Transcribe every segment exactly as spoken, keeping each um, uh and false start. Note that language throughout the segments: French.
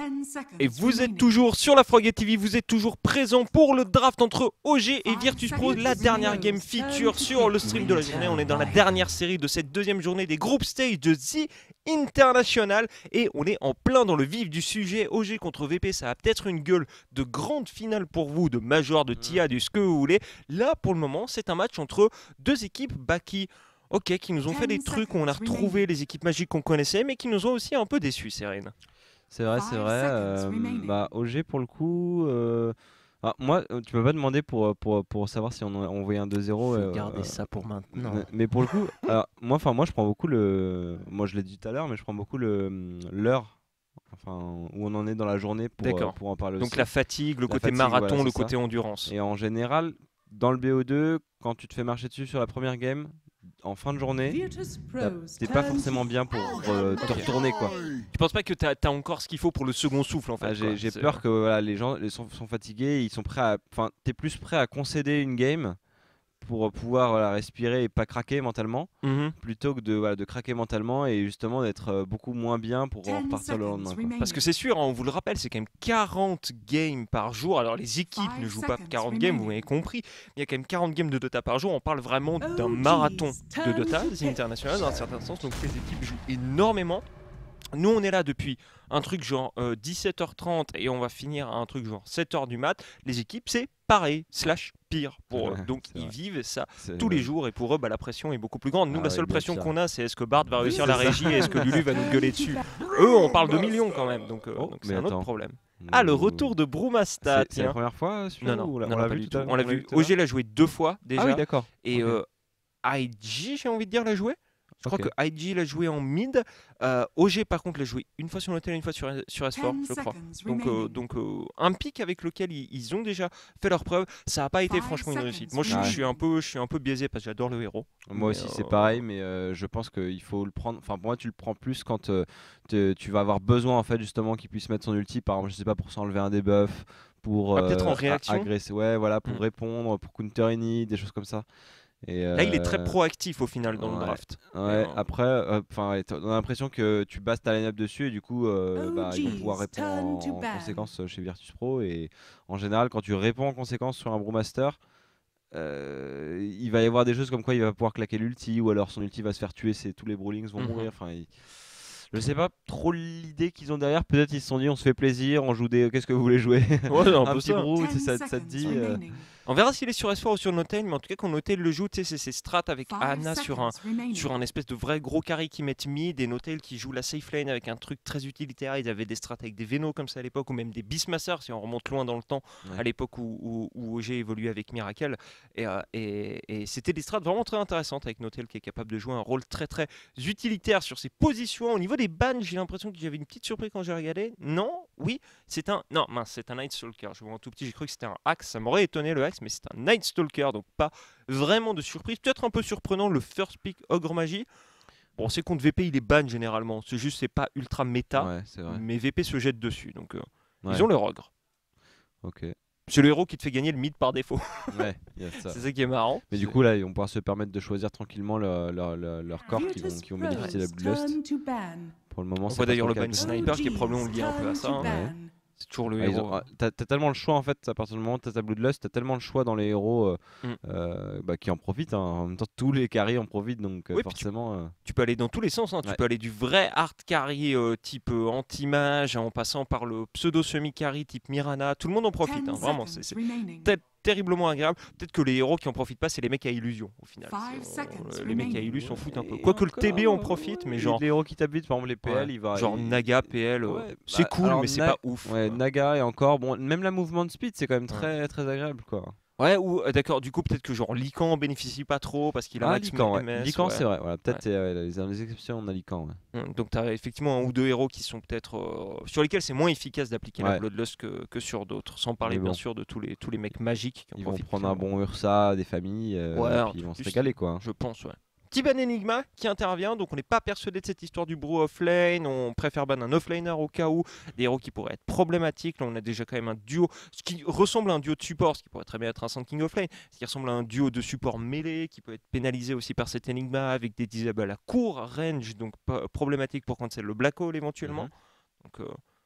Et vous êtes toujours sur la Frogget T V, vous êtes toujours présent pour le draft entre O G et Virtus.pro, la dernière game feature sur le stream de la journée. On est dans la dernière série de cette deuxième journée des group stage de The International et on est en plein dans le vif du sujet. O G contre V P, ça a peut-être une gueule de grande finale pour vous, de Major, de T I A, de ce que vous voulez. Là, pour le moment, c'est un match entre deux équipes bah, qui... Ok, qui nous ont fait des trucs où on a retrouvé les équipes magiques qu'on connaissait, mais qui nous ont aussi un peu déçus, Serena. C'est vrai, c'est vrai. Euh, bah, O G, pour le coup, euh... ah, moi, tu peux pas demander pour, pour, pour savoir si on, on envoyait un deux zéro. Euh, garder euh, ça pour maintenant. Mais, mais pour le coup, alors, moi, moi, je prends beaucoup le. Moi, je l'ai dit tout à l'heure, mais je prends beaucoup le l'heure. Enfin, où on en est dans la journée pour, euh, pour en parler Donc aussi. la fatigue, le la côté fatigue, marathon, voilà, le ça. côté endurance. Et en général, dans le B O deux, quand tu te fais marcher dessus sur la première game, en fin de journée, t'es pas forcément bien pour euh, te retourner, quoi. Tu penses pas que t'as as encore ce qu'il faut pour le second souffle, en fait? Ah, j'ai peur que voilà, les gens les sont, sont fatigués, ils sont prêts à, enfin, t'es plus prêt à concéder une game pour pouvoir voilà, respirer et pas craquer mentalement, mm-hmm. plutôt que de, voilà, de craquer mentalement et justement d'être euh, beaucoup moins bien pour repartir le lendemain, quoi. Parce que c'est sûr, hein, on vous le rappelle, c'est quand même quarante games par jour. Alors les équipes ne jouent pas quarante games, vous m'avez compris. Il y a quand même quarante games de Dota par jour. On parle vraiment d'un marathon de Dota, des internationales dans un certain sens. Donc les équipes jouent énormément. Nous on est là depuis un truc genre euh, dix-sept heures trente et on va finir à un truc genre sept heures du mat. Les équipes c'est pareil, slash pire pour eux. Donc ils vrai. vivent ça C'est tous vrai. les jours et pour eux bah, la pression est beaucoup plus grande. Nous ah la ouais, seule pression sûr. qu'on a c'est est-ce que Bart va réussir Oui, la ça. régie et est-ce que Lulu va nous gueuler dessus. Eux on parle de millions quand même donc euh, Oh, c'est un attends. autre problème. Ah, le retour de Brumasta. C'est la première fois celui-là? Non, non, ou non, on non, l'a pas vu du tout à tout. l'heure On l'a vu. O G l'a joué deux fois déjà. Ah oui, d'accord. Et Okay. euh, I G, j'ai envie de dire, l'a joué. Je crois Okay. que I G l'a joué en mid. Euh, O G, par contre, l'a joué une fois sur Notel et une fois sur, sur S quatre, je crois. Donc, euh, donc euh, un pic avec lequel ils, ils ont déjà fait leur preuve. Ça n'a pas été franchement une réussite. Moi, je, ouais. je, suis un peu, je suis un peu biaisé parce que j'adore le héros. Moi aussi, euh... c'est pareil, mais euh, je pense qu'il faut le prendre. Enfin, pour moi, tu le prends plus quand euh, te, tu vas avoir besoin, en fait, justement, qu'il puisse mettre son ulti. Par exemple, je sais pas, pour s'enlever un debuff, pour ah, euh, peut-être en réaction. agresser, ouais, voilà, pour mm. répondre, pour counter any, des choses comme ça. Et euh... Là, il est très proactif au final dans ouais, le draft. Ouais. Euh... Après, enfin, euh, on a l'impression que tu bases ta line-up dessus et du coup, euh, oh, bah, ils vont pouvoir répondre en, en conséquence chez Virtus.pro. Et en général, quand tu réponds en conséquence sur un Brewmaster, euh, il va y avoir des choses comme quoi il va pouvoir claquer l'ulti ou alors son ulti va se faire tuer, c'est tous les Brawlings vont mm-hmm. mourir. Enfin, il... je sais pas trop l'idée qu'ils ont derrière. Peut-être ils se sont dit on se fait plaisir, on joue des. Qu'est-ce que vous voulez jouer? Ouais, un, un petit ça. Brew, ça, ça te dit. Euh... On verra s'il est sur S quatre ou sur Notel, mais en tout cas quand Notel le joue, c'est ses strats avec Ana sur un, sur un espèce de vrai gros carry qui met mid, et Notel qui joue la safe lane avec un truc très utilitaire. Ils avaient des strats avec des Veno comme ça à l'époque, ou même des Beastmaster si on remonte loin dans le temps, ouais. à l'époque où, où, où O G évoluait avec Miracle. Et, euh, et, et c'était des strats vraiment très intéressantes avec Notel qui est capable de jouer un rôle très très utilitaire sur ses positions. Au niveau des bans, j'ai l'impression que j'avais une petite surprise quand j'ai regardé. Non, oui, c'est un... Non, mince, c'est un Night Stalker. Je vois un tout petit, j'ai cru que c'était un Axe, ça m'aurait étonné le Axe, mais c'est un Night Stalker, donc pas vraiment de surprise. Peut-être un peu surprenant le first pick Ogre Magie. Bon, c'est contre V P, il est ban généralement. C'est juste, c'est pas ultra méta, ouais, vrai. mais V P se jette dessus. Donc, euh, ouais. ils ont leur Ogre. Ok. C'est le héros qui te fait gagner le mid par défaut. Ouais, ça. C'est ça qui est marrant. Mais du coup, là, ils vont pouvoir se permettre de choisir tranquillement leur, leur, leur, leur corps qui vont, qui vont bénéficier de la Bloodlust. Pour le moment, on voit d'ailleurs le ban sniper qui est probablement lié un peu à ça. Hein. Ouais. C'est toujours le ah, héros. Ont... T'as as tellement le choix en fait, à partir du moment où t'as ta Bloodlust, t'as tellement le choix dans les héros euh, mm. euh, bah, qui en profitent. Hein. En même temps, tous les carries en profitent, donc oui, forcément. Tu, euh... tu peux aller dans tous les sens. Hein. Ouais. Tu peux aller du vrai hard carry euh, type euh, anti-mage en passant par le pseudo semi-carry type Mirana. Tout le monde en profite. Hein. Vraiment, c'est terriblement agréable. Peut-être que les héros qui en profitent pas, c'est les mecs à illusion au final. Euh, les mecs à illusion s'en foutent un peu. Quoique le T B en profite, mais genre. Les héros qui t'habitent, par exemple les P L, ouais. il va. Genre il... Naga, P L, ouais, euh, c'est bah, cool, mais c'est Na... pas ouf. Ouais, Naga et encore, bon, même la mouvement de speed, c'est quand même très ouais. très agréable quoi. Ouais, ou euh, d'accord, du coup peut-être que genre Lycan bénéficie pas trop parce qu'il a ah, max Lycan, M S. Ouais. Lycan ouais. c'est vrai, voilà, peut-être ouais. euh, les, les exceptions on a Lycan. Ouais. Donc tu as effectivement un ou deux héros qui sont peut-être euh, sur lesquels c'est moins efficace d'appliquer ouais. la Bloodlust que, que sur d'autres, sans parler bon. bien sûr de tous les tous les mecs magiques qui ils en vont prendre un bon Ursa, des familles, euh, ouais, et puis ils vont se régaler quoi. Je pense ouais. Petit ban Enigma qui intervient, donc on n'est pas persuadé de cette histoire du brew off-lane, on préfère ban un off-laner au cas où, des héros qui pourraient être problématiques. Là on a déjà quand même un duo, ce qui ressemble à un duo de support, ce qui pourrait très bien être un Sand King off-lane, ce qui ressemble à un duo de support mêlé, qui peut être pénalisé aussi par cet Enigma, avec des disables à court range, donc problématique pour cancel le Black Hole éventuellement. Mm-hmm. Donc, euh,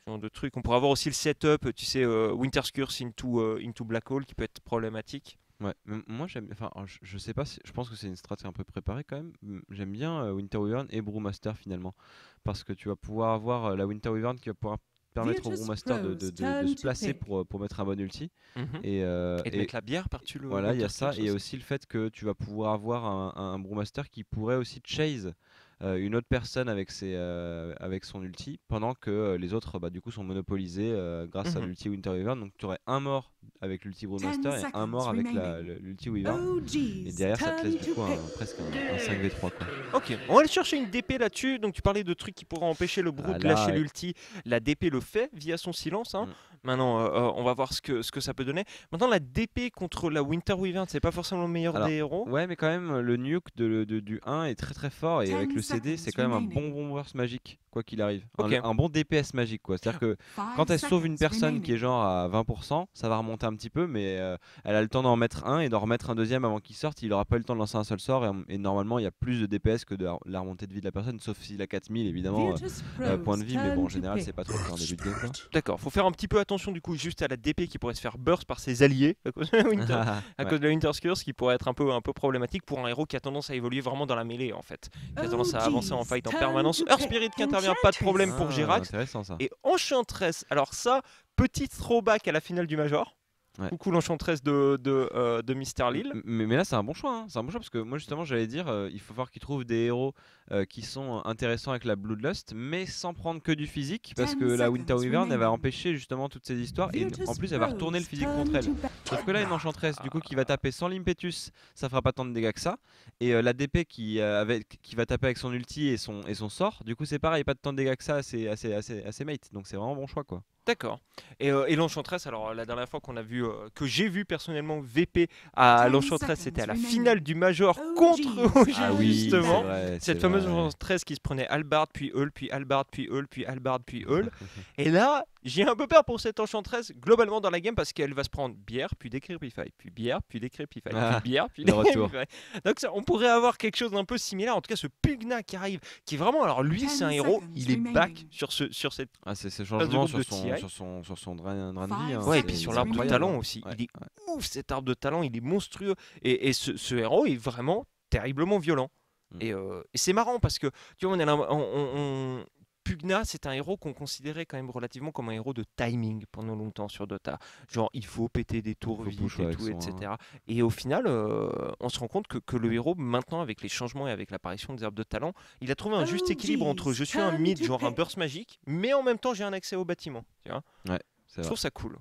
ce genre de truc. On pourrait avoir aussi le setup, tu sais, euh, Winter's Curse into, euh, into Black Hole qui peut être problématique. Ouais, mais moi j'aime, enfin je, je sais pas, si- je pense que c'est une stratégie un peu préparée quand même. M- J'aime bien euh, Winter Wyvern et Brewmaster finalement, parce que tu vas pouvoir avoir euh, la Winter Wyvern qui va pouvoir permettre au Virtus Brewmaster de, de, Pro's de, de turn se to placer pick. pour, euh, pour mettre un bon ulti. Mhm. Et, euh, Et de et mettre la bière par-dessus le voilà, il y a Winter's ça, Curse et il y a aussi. aussi le fait que tu vas pouvoir avoir un, un, un Brewmaster qui pourrait aussi chase euh, une autre personne avec, ses, euh, avec son ulti, pendant que euh, les autres bah, du coup sont monopolisés euh, grâce à Mhm. l'ulti Winter Wyvern. Donc tu aurais un mort avec l'ulti Brewmaster Ten et un seconds mort avec la- remaining. le- l'ulti Wyvern. Et O G's derrière, ça te turn laisse du to coup un, pick. presque un, un cinq v trois quoi. Ok, on va aller chercher une D P là-dessus. Donc tu parlais de trucs qui pourraient empêcher le Brew Ah, de là, lâcher ouais. l'ulti. La D P le fait via son silence. Hein. Mm. Maintenant, euh, euh, on va voir ce que, ce que ça peut donner. Maintenant, la D P contre la Winter Wyvern, c'est pas forcément le meilleur Alors, des héros. ouais, mais quand même, le nuke de, de- du un est très très fort, et avec Ten le C D, seconds c'est quand même un remaining. bon bon burst magique, quoi qu'il arrive. Un, Ok. un bon D P S magique, quoi. C'est-à-dire que quand Five elle sauve une seconds personne qui est remaining. genre à vingt pour cent, ça va remonter un petit peu, mais euh, elle a le temps d'en remettre un et d'en remettre un deuxième avant qu'il sorte. Il aura pas eu le temps de lancer un seul sort, et, et normalement, il y a plus de D P S que de la, la remontée de vie de la personne, sauf s'il a quatre mille, évidemment, euh, Virtus euh, point Pro's de vie, mais bon, en turn to général, c'est pick. pas trop le cas en début de game, quoi. D'accord, faut faire un petit peu attention du coup juste à la D P qui pourrait se faire burst par ses alliés à cause de la Winter, à Ouais. cause de la Winter's Curse, qui pourrait être un peu, un peu problématique pour un héros qui a tendance à évoluer vraiment dans la mêlée en fait, qui a tendance à avancer en fight en Turn permanence. to Earth pick. Spirit qui intervient, pas de problème pour Ah, Girax. intéressant ça. Et Enchantress, alors ça, petit throwback à la finale du Major. Ouais. Coucou l'Enchantress de, de, euh, de Mister Lille. M- Mais, mais là, c'est un bon choix. Hein. C'est un bon choix parce que moi, justement, j'allais dire, euh, il faut voir qu'ils trouvent des héros euh, qui sont intéressants avec la Bloodlust, mais sans prendre que du physique, parce que Ten la Winter seconds Wyvern, elle va remaining. empêcher justement toutes ces histoires, et Virtus en plus, elle va retourner le Pro's physique turn contre elle. to back. Sauf que là, une Enchantress, du coup, qui va taper sans l'impetus, ça fera pas tant de dégâts que ça. Et euh, la D P qui, euh, avec, qui va taper avec son ulti et son, et son sort, du coup, c'est pareil, pas de tant de dégâts que ça à ses, à ses, à ses- à ses mates. Donc, c'est vraiment un bon choix, quoi. D'accord. Et, euh, et l'Enchantress, alors la dernière fois qu'on a vu, euh, que j'ai vu personnellement V P à Ten l'Enchantress, seconds c'était à la remaining. finale du Major O contre G's O G Ah Ah oui, justement. c'est vrai, Cette c'est fameuse vrai. Enchantress qui se prenait Albard, puis Eul, puis Albard, puis Eul, puis Albard, puis Eul. Et là, j'ai un peu peur pour cette Enchantress globalement dans la game parce qu'elle va se prendre bière, puis Decrepify, puis bière, puis Decrepify, Ah, puis bière, puis le retour. Decrepify. Donc ça, on pourrait avoir quelque chose d'un peu similaire. En tout cas, ce Pugna qui arrive, qui est vraiment, alors lui, Ten c'est un héros, seconds il est back remaining. sur ce, sur cette. Ah, c'est ce de changement groupe sur de son, T I. sur son, sur son drain, drain de vie. Five hein, Ouais, et c'est- puis sur c'est l'arbre de incroyable. talent aussi. Ouais, Il est ouais. ouf cet arbre de talent, il est monstrueux. Et, et ce, ce héros est vraiment terriblement violent. Mm. Et, euh, et c'est marrant parce que, tu vois, on est là, on, on- on- Pugna, c'est un héros qu'on considérait quand même relativement comme un héros de timing pendant longtemps sur Dota. Genre, il faut péter des tours Faut vite push et avec tout, son, hein. et cetera. Et au final, euh, on se rend compte que, que le héros, maintenant, avec les changements et avec l'apparition des arbres de talent, il a trouvé un juste Oh, équilibre entre je suis un turn mid, to genre un pick. burst magique, mais en même temps, j'ai un accès au bâtiment. Tu vois, Ouais, c'est je vrai. trouve ça cool.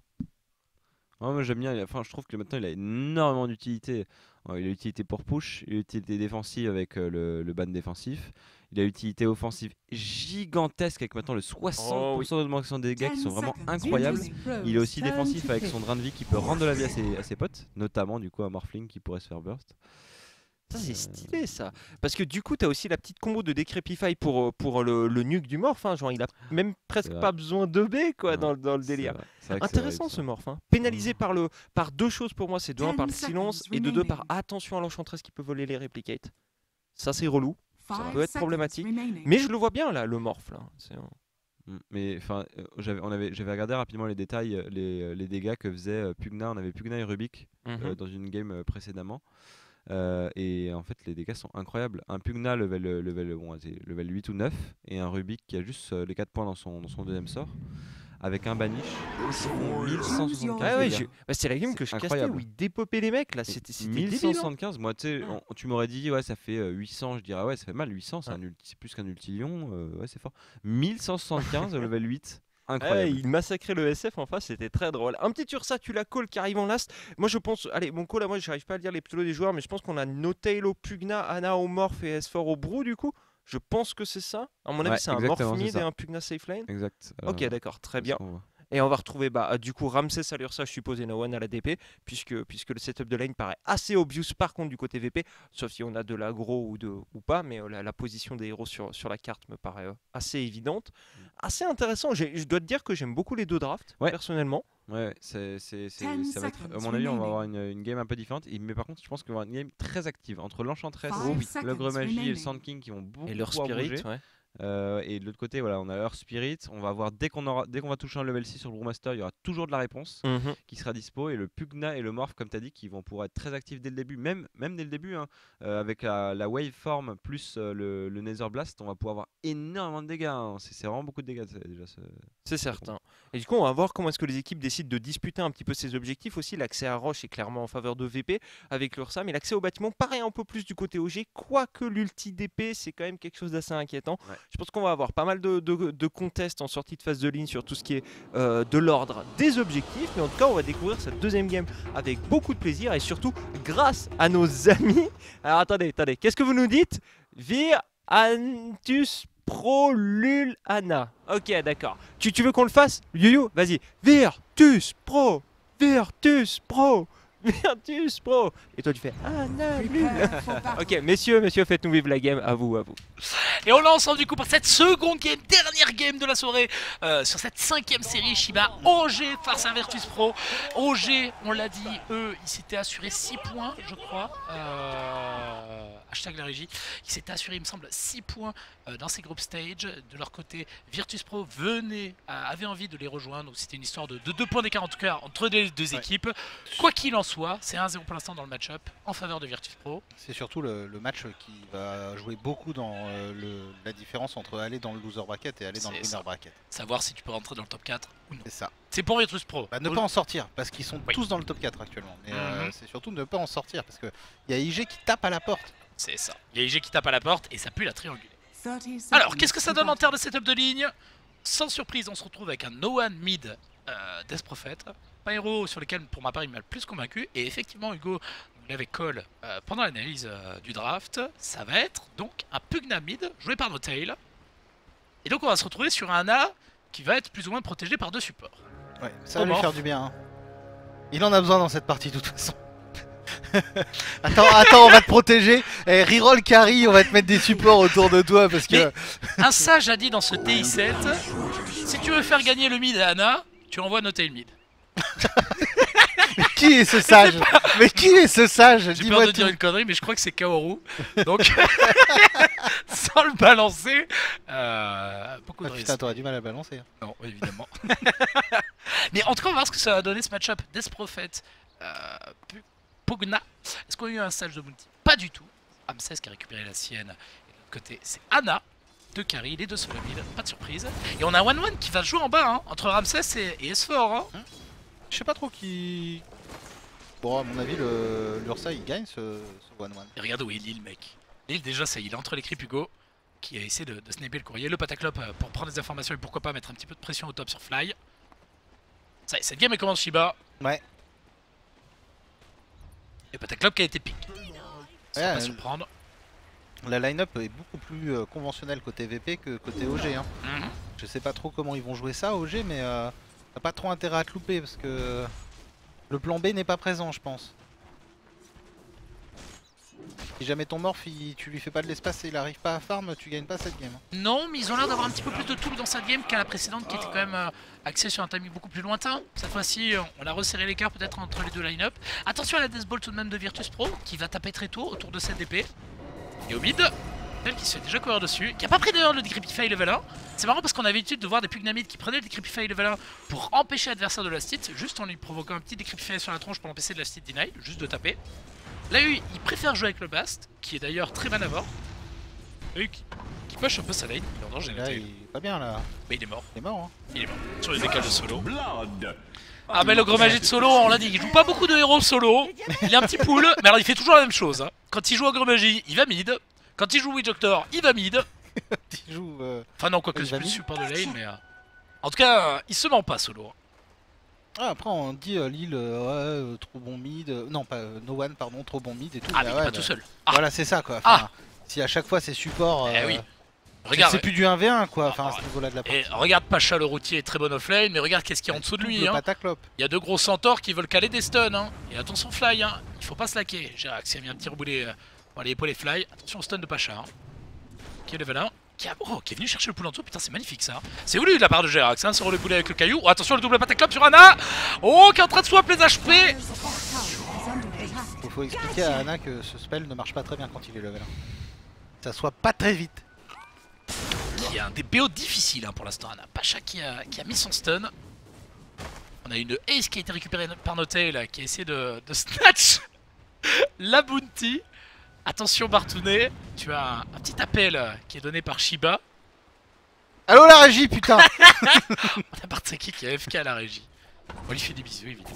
Ouais, moi j'aime bien, il a- enfin, je trouve que maintenant il a énormément d'utilité. Euh, Il a l'utilité pour push, il a l'utilité défensive avec euh, le, le ban défensif, il a l'utilité offensive gigantesque avec maintenant le soixante pour cent d'augmentation des dégâts qui sont vraiment incroyables. Il est aussi défensif avec son drain de vie qui peut rendre de la vie à ses, à ses potes, notamment du coup à Morphling qui pourrait se faire burst. Ça, c'est Euh, stylé ça. Parce que du coup, tu as aussi la petite combo de Decrepify pour, euh, pour le, le nuke du morph. Hein. Genre, il a même presque vrai. pas besoin de B quoi, Ouais, dans, dans le c'est délire. vrai, c'est vrai que c'est Intéressant horrible, ce ça. morph. Hein. Pénalisé Mm. par, le, par deux choses pour moi. C'est de un par le Ten silence seconds et de deux par remaining. attention à l'enchantress qui peut voler les replicates. Ça, c'est relou. Ça Five peut être seconds problématique. remaining. Mais je le vois bien là, le morph. Là. C'est un- Mm, Mais enfin, euh, j'avais, on avait, j'avais regardé rapidement les détails, euh, les, euh, les dégâts que faisait euh, Pugna. On avait Pugna et Rubik euh, Mhm. dans une game euh, précédemment. Euh, et en fait, les dégâts sont incroyables. Un Pugna level, level, bon, c'est level huit ou neuf, et un Rubik qui a juste euh, les quatre points dans son, dans son deuxième sort, avec un banish, qui font mille cent soixante-quinze Ah ouais, dégâts. j'ai- bah, c'est la game C'est que je castais incroyable. où ils dépoppaient les mecs là. Et C'était c'était débile. hein. mille cent soixante-quinze, moi tu sais, on- tu m'aurais dit ouais ça fait euh, huit cents, je dirais ouais ça fait mal, huit cents c'est Ouais. un ulti- c'est plus qu'un ultilion, euh, ouais c'est fort. mille cent soixante-quinze level huit, Ouais, incroyable. il massacrait le S F en face, c'était très drôle. Un petit Ursa, tu la call qui arrive en last. Moi je pense, allez, mon call à moi, j'arrive pas à lire les pseudos des joueurs, mais je pense qu'on a Notail au Pugna, Ana au Morph et S quatre au Brew du coup. Je pense que c'est ça. À mon avis, Ouais, c'est un exactement, Morph c'est mid ça. et un Pugna safe lane. Exact. Ok, euh, d'accord, très c'est bien. ce qu'on voit. Et on va retrouver bah, euh, du coup Ramsès à l'Ursa, je suppose, et Nawan à la D P, puisque, puisque le setup de lane paraît assez obvious par contre du côté V P, sauf si on a de l'aggro ou, de, ou pas, mais euh, la, la position des héros sur, sur la carte me paraît euh, assez évidente. Assez intéressant, J'ai- je dois te dire que j'aime beaucoup les deux drafts, Ouais. personnellement. Ouais, c'est, c'est, c'est- Ten ça va être, à seconds mon avis, on va remaining. avoir une, une game un peu différente. Et- mais par contre, je pense qu'on va avoir une game très active entre l'Enchantress, Five l'Ogre seconds Magie et le remaining. Sand King qui vont beaucoup Et leur pouvoir spirit, bouger. ouais. Euh, et de l'autre côté, voilà, on a Earth Spirit. On va avoir dès qu'on aura, dès qu'on va toucher un level six sur le Brewmaster, il y aura toujours de la réponse Mmh. qui sera dispo. Et le Pugna et le Morph, comme tu as dit, qui vont pouvoir être très actifs dès le début, même, même dès le début, hein, euh, avec la, la Waveform plus euh, le, le Nether Blast, on va pouvoir avoir énormément de dégâts. Hein. C'est vraiment beaucoup de dégâts déjà. Ce... C'est certain. Et du coup, on va voir comment est-ce que les équipes décident de disputer un petit peu ces objectifs aussi. L'accès à Roche est clairement en faveur de V P avec l'Ursa, mais l'accès au bâtiment paraît un peu plus du côté O G. Quoique l'ulti D P, c'est quand même quelque chose d'assez inquiétant. Ouais. Je pense qu'on va avoir pas mal de, de, de contests en sortie de phase de ligne sur tout ce qui est euh, de l'ordre des objectifs. Mais en tout cas, on va découvrir cette deuxième game avec beaucoup de plaisir et surtout grâce à nos amis. Alors attendez, attendez, qu'est-ce que vous nous dites? Vir Antus Pro Lul Anna. Ok, d'accord. Tu, tu veux qu'on le fasse? Yo-yo, vas-y. Virtus Pro. Virtus Pro. Virtus Pro. Et toi tu fais Anna Lul. Ok, messieurs, messieurs, faites-nous vivre la game. À vous, à vous. Et on lance ensemble du coup pour cette seconde game, dernière game de la soirée euh, sur cette cinquième série Shiba. O G face à Virtus Pro. O G, on l'a dit, eux, ils s'étaient assurés six points, je crois. Euh... Hashtag la régie. Ils s'étaient assurés, il me semble, six points euh, dans ces group stage. De leur côté, Virtus Pro venait, euh, avait envie de les rejoindre. Donc c'était une histoire de deux points d'écart en tout cas entre les deux ouais. équipes. Quoi qu'il en soit, c'est un zéro pour l'instant dans le match-up en faveur de Virtus Pro. C'est surtout le, le match qui va jouer beaucoup dans euh, le, la différence entre aller dans le loser bracket et aller dans le winner ça. bracket. Savoir si tu peux rentrer dans le top quatre ou non. C'est ça. C'est pour Virtus Pro. Bah, ne pas en sortir parce qu'ils sont oui. tous dans le top quatre actuellement. Mais mmh. euh, c'est surtout ne pas en sortir parce qu'il y a I G qui tape à la porte. C'est ça. Il y a I G qui tape à la porte et ça pue la triangulée. Alors, qu'est-ce que ça donne en termes de setup de ligne? Sans surprise, on se retrouve avec un no one mid euh, Death Prophet. Pas un héros sur lequel, pour ma part, il m'a le plus convaincu. Et effectivement, Hugo nous l'avait call euh, pendant l'analyse euh, du draft. Ça va être donc un Pugna mid joué par Notail. Et donc, on va se retrouver sur un A qui va être plus ou moins protégé par deux supports. Ouais, ça va lui faire du bien. Hein. Il en a besoin dans cette partie de toute façon. attends, attends, on va te protéger. Eh, reroll carry, on va te mettre des supports autour de toi parce que. Mais un sage a dit dans ce T I sept, si tu veux faire gagner le mid à Anna, tu envoies Notail mid. Mais qui est ce sage? Mais qui est ce sage? J'ai peur de dire une connerie, mais je crois que c'est Kaoru. Donc, sans le balancer, euh, beaucoup ah, de risques. Putain, t'aurais du mal à le balancer. Hein. Non, évidemment. Mais en tout cas, on va voir ce que ça va donner ce match-up. Death Prophet, euh, Pugna. Est-ce qu'on a eu un stage de multi? Pas du tout. Ramsès qui a récupéré la sienne. Et de l'autre côté, c'est Anna. Deux carry, les deux sur le mid, pas de surprise. Et on a un one one qui va jouer en bas, hein, entre Ramsès et, et S four. Hein. Je sais pas trop qui. Bon, à mon avis, le l'Ursa il gagne ce one one. Et regarde où est Lille, mec. Lille, déjà, ça, il est entre les creeps Hugo, qui a essayé de, de sniper le courrier. Le Pataclop euh, pour prendre des informations et pourquoi pas mettre un petit peu de pression au top sur Fly. Ça, cette game, elle commence Shiba. Ouais. Et Pataclop qui a été pick. Ça va ouais, pas surprendre. La line-up est beaucoup plus euh, conventionnelle côté V P que côté O G. Hein. Mm-hmm. Je sais pas trop comment ils vont jouer ça O G, mais euh, t'as pas trop intérêt à te louper parce que le plan B n'est pas présent, je pense. Si jamais ton morph, il, tu lui fais pas de l'espace et il arrive pas à farm, tu gagnes pas cette game. Non, mais ils ont l'air d'avoir un petit peu plus de tools dans cette game qu'à la précédente qui était quand même euh, axée sur un timing beaucoup plus lointain. Cette fois-ci, on a resserré l'écart peut-être entre les deux line-up. Attention à la Death Ball tout de même de Virtus Pro qui va taper très tôt autour de cette D P. Et au mid, elle qui se fait déjà courir dessus, qui a pas pris d'ailleurs le Decrepify level un. C'est marrant parce qu'on avait l'habitude de voir des Pugnamides qui prenaient le Decrepify level un pour empêcher l'adversaire de last hit, juste en lui provoquant un petit Decrepify sur la tronche pour l'empêcher de last hit deny, juste de taper. Là, lui, il préfère jouer avec le Bast, qui est d'ailleurs très manavore. Et qui, qui push un peu sa lane, il est en danger. Là, il est pas bien là. Mais il est mort. Il est mort, hein. Il est mort. Sur les décals de solo. Ah, mais le gros magie de solo, on l'a dit, il joue pas beaucoup de héros solo. Il est un petit pool, mais alors il fait toujours la même chose. Hein. Quand il joue au gros magie, il va mid. Quand il joue Witch Doctor, il va mid. il joue. Euh... Enfin, non, quoique c'est plus support de lane, mais. Euh... En tout cas, euh, il se ment pas solo. Ah, après, on dit euh, Lille, euh, ouais, euh, trop bon mid. Euh, non, pas euh, No One, pardon, trop bon mid et tout. Ah, mais, mais il ouais, est pas bah, tout seul. Ah. Voilà, c'est ça quoi. Enfin, Ah. Si à chaque fois c'est support. Euh, eh oui. Regarde. C'est plus du un v un quoi, enfin, ah, à ce niveau-là de la partie. Et regarde Pacha le routier est très bon offlane, mais regarde qu'est-ce qu'il y a en dessous de lui. Hein. Il y a deux gros centaures qui veulent caler des stuns. Hein. Et attention Fly, hein. Il faut pas se laquer. Girax qui a mis un petit reboulet. Euh, bon, allez, épauler Fly. Attention au stun de Pacha. Hein. Qui est level un. Qui, a... oh, qui est venu chercher le pool en dessous. Putain, c'est magnifique ça. C'est voulu de la part de Girax, hein, sur le boulet avec le caillou. Oh, attention le double Pataclop sur Anna. Oh, qui est en train de swap les H P. Il faut expliquer à Anna que ce spell ne marche pas très bien quand il est level un. Ça soit pas très vite. qui est un des B O difficiles hein, pour l'instant. On a Pacha qui a, qui a mis son stun. On a une Ace qui a été récupérée par Notail qui a essayé de, de snatch la bounty. Attention Bartounet, tu as un, un petit appel qui est donné par Shiba. Allo la régie putain. On a Bartsaki qui a F K à la régie. On lui fait des bisous évidemment.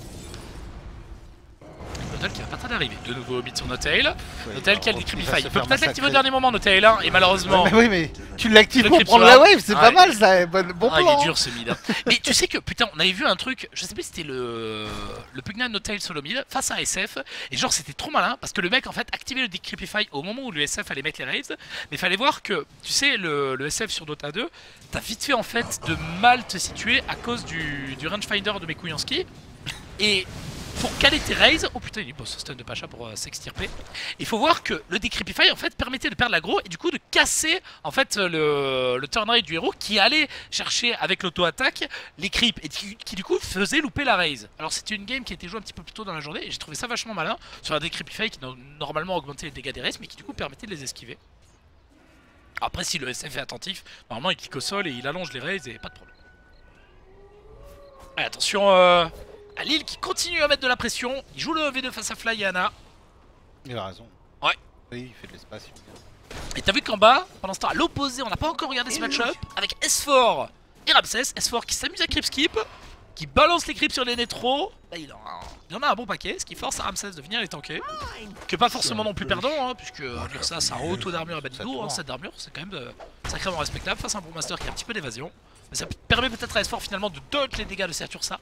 Notail qui va pas tarder d'arriver. De nouveau au mid sur Notail. Ouais, Notail qui a le Decrepify. Il peut peut-être l'activer au dernier moment Notail hein, et malheureusement... Ouais, mais oui mais tu l'actives pour prendre la wave, c'est ah, pas ouais. mal ça, bon, bon ah, plan. Il est dur ce mid. Hein. Mais tu sais que putain on avait vu un truc, je sais plus si c'était le le Pugna Notail solo mid face à un S F. Et genre c'était trop malin parce que le mec en fait activait le Decrepify au moment où le S F allait mettre les raids. Mais fallait voir que tu sais le, le S F sur Dota deux, t'as vite fait en fait de mal te situer à cause du, du rangefinder de Mekuyanski. Et pour caler tes raids, oh putain il est boss stun de Pacha pour euh, s'extirper. Il faut voir que le Decrepify en fait permettait de perdre l'aggro et du coup de casser en fait le, le turn rate du héros qui allait chercher avec l'auto-attaque les creeps et qui, qui du coup faisait louper la raise. Alors c'était une game qui a été jouée un petit peu plus tôt dans la journée et j'ai trouvé ça vachement malin sur un Decrepify qui normalement augmentait les dégâts des raids mais qui du coup permettait de les esquiver. Après si le S F est attentif, normalement il clique au sol et il allonge les raids et pas de problème. Allez, attention euh... à Lille qui continue à mettre de la pression, il joue le V deux face à Fly et Ana. Il a raison. Ouais. Oui, il fait de l'espace. Et t'as vu qu'en bas, pendant ce temps, à l'opposé, on n'a pas encore regardé ce match-up avec S quatre et Ramsès. S quatre qui s'amuse à creep skip, qui balance les creeps sur les nétros. Là, il, en a, il en a un bon paquet, ce qui force à Ramsès de venir les tanker. Que pas forcément non plus perdant, hein, puisque ça, ça a un haut taux d'armure à Badigo. Hein, cette d'armure, c'est quand même de, sacrément respectable face à un Brewmaster qui a un petit peu d'évasion. Mais ça permet peut-être à S quatre finalement de dodge les dégâts de Sertursa.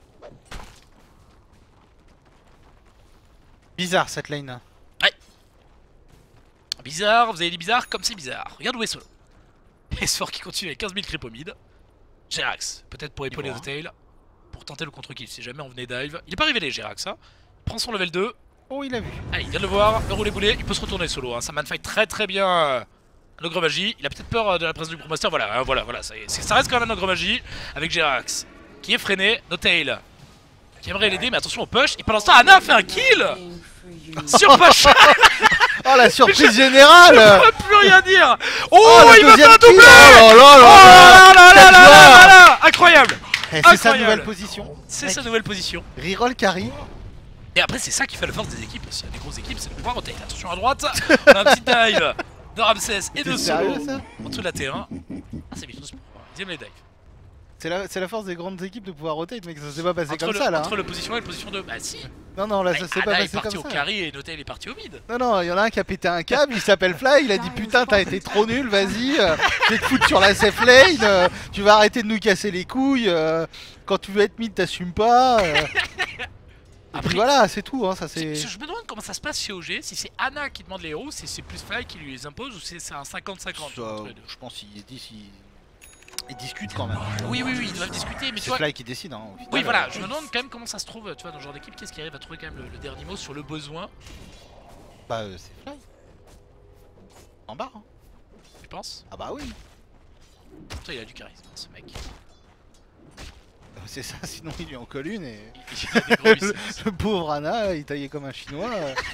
Bizarre cette lane. Ouais. Bizarre, vous avez dit bizarre comme c'est bizarre. Regarde où est Solo. S quatre qui continue avec quinze mille creep au mid. Jerax, peut-être pour épauler Notail. Pour tenter le contre-kill si jamais on venait dive. Il est pas révélé Jerax, hein. Il prend son level deux. Oh, il a vu. Ah, il vient de le voir, le rouler boulet. Il peut se retourner Solo. Hein. Ça manfight très très bien euh, un ogre magie. Il a peut-être peur de la présence du Brewmaster. Voilà, hein, voilà, voilà. Ça, ça reste quand même un ogre magie avec Jerax qui est freiné. Notail qui aimerait l'aider, mais attention au push. Et pendant ce temps, Ana fait un kill sur Pacha. Oh la surprise générale. Je peux plus rien dire. Oh, oh il va faire un doublé. Oh là là là là là là. Incroyable. C'est sa nouvelle position. C'est sa nouvelle position. Reroll carry. Et après c'est ça qui fait la force des équipes aussi. Des grosses équipes, c'est de pouvoir roter. Attention à droite. On a un petit dive de Ramsès et de Solo en dessous de la T un. Ah, c'est Virtus Pro. Deuxième les dive. C'est la, la force des grandes équipes de pouvoir rotate, mec, ça s'est pas passé entre comme le, ça là. Entre hein. le position un et le position deux, bah si. Non, non, là ça s'est pas passé comme ça. Il est parti au carry et Notail est parti au mid. Non, non, il y en a un qui a pété un câble, il s'appelle Fly, il a dit putain, t'as été trop nul, vas-y, euh, je vais te foutre sur la safe lane, euh, tu vas arrêter de nous casser les couilles, euh, quand tu veux être mid, t'assumes pas. Euh. Et puis voilà, c'est tout, hein, ça c'est. Je me demande comment ça se passe chez O G, si c'est Ana qui demande les héros, si c'est plus Fly qui lui les impose ou si c'est un cinquante cinquante. Je pense qu'il dit si. Ils discutent quand même. Oui, oui, oui, ils doivent discuter. Mais c'est Fly qui décide. Hein, final, oui, voilà, euh... je me demande quand même comment ça se trouve, tu vois, dans ce genre d'équipe, qu'est-ce qui arrive à trouver quand même le, le dernier mot sur le besoin. Bah, euh, c'est Fly. En bas. Hein. Tu penses? Ah, bah oui. Toi, il a du charisme, ce mec. C'est ça, sinon il lui en colle une et. Il, il a des gros le, le pauvre Ana, il taillait comme un chinois.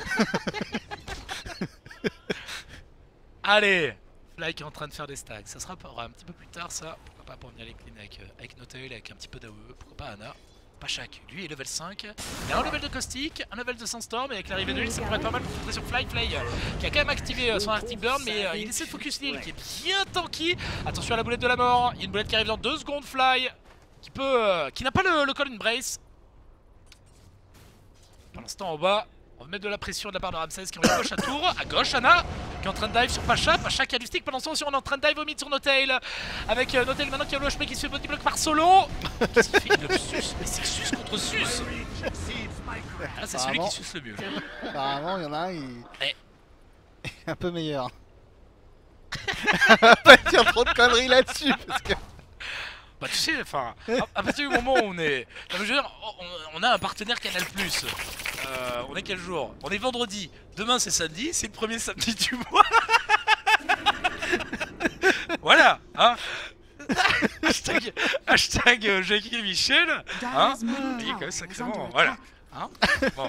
Allez! Fly qui est en train de faire des stacks, ça sera un petit peu plus tard ça, pourquoi pas pour venir les clean avec, avec Notail, avec un petit peu d'A O E, pourquoi pas Ana. Pachak, lui est level cinq, il a un level de Caustic, un level de Sandstorm et avec l'arrivée de Lille ça pourrait être pas mal pour fonctionner sur Fly. Fly qui a quand même activé euh, son Arctic Burn mais euh, il essaie de focus Lille qui est bien tanky. Attention à la boulette de la mort, il y a une boulette qui arrive dans deux secondes. Fly qui peut, euh, qui n'a pas le, le call in brace. Pour l'instant en bas, on va mettre de la pression de la part de Ramsès qui est en gauche à tour, à gauche Ana qui est en train de dive sur Pacha, Pacha qui a du stick pendant ce temps aussi on est en train de dive au mid sur Notail avec euh, Notail maintenant qui a le H P qui se fait body block par Solo. Qu'est-ce qu'il fait? Le sus, mais c'est Sus contre Sus. Ah, c'est celui qui suce le mieux. Apparemment il y en a un il eh. est un peu meilleur. On va pas dire trop de conneries là-dessus parce que... Bah tu sais, enfin, à, à partir du moment où on est... Non, mais je veux dire, on, on a un partenaire Canal plus. Euh, on est quel jour? On est vendredi. Demain c'est samedi, c'est le premier samedi du mois. Voilà, hein. Hashtag, hashtag euh, Jackie Michel. Hein. Il est quand même sacrément... Voilà. Hein. Bon.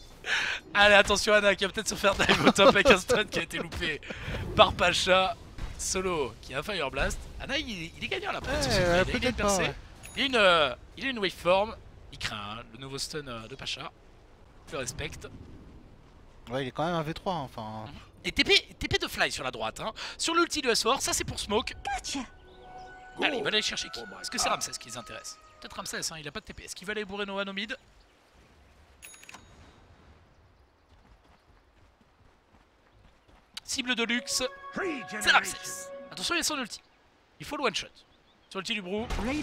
Allez, attention Ana qui va peut-être se faire dive au top avec un stun qui a été loupé par Pacha. Solo qui a un Fire Blast. Ana il, il est gagnant là. Ouais, euh, il, peut-être pas, ouais. il a une, euh, il a une waveform. Il craint hein, le nouveau stun euh, de Pacha. Je le respecte. Ouais, il est quand même un V trois, hein, enfin. Et T P, T P de Fly sur la droite. Hein. Sur l'ulti de S four, ça c'est pour Smoke. Allez, ils veulent aller chercher qui? Est-ce que c'est Ramsès qui les intéresse? Peut-être Ramsès, hein, il a pas de T P. Est-ce qu'il va aller bourrer Noah au mid? Cible de luxe, c'est Ramsès. Attention, il y a son ulti. Il faut le one shot. Sur l'ulti du Brou.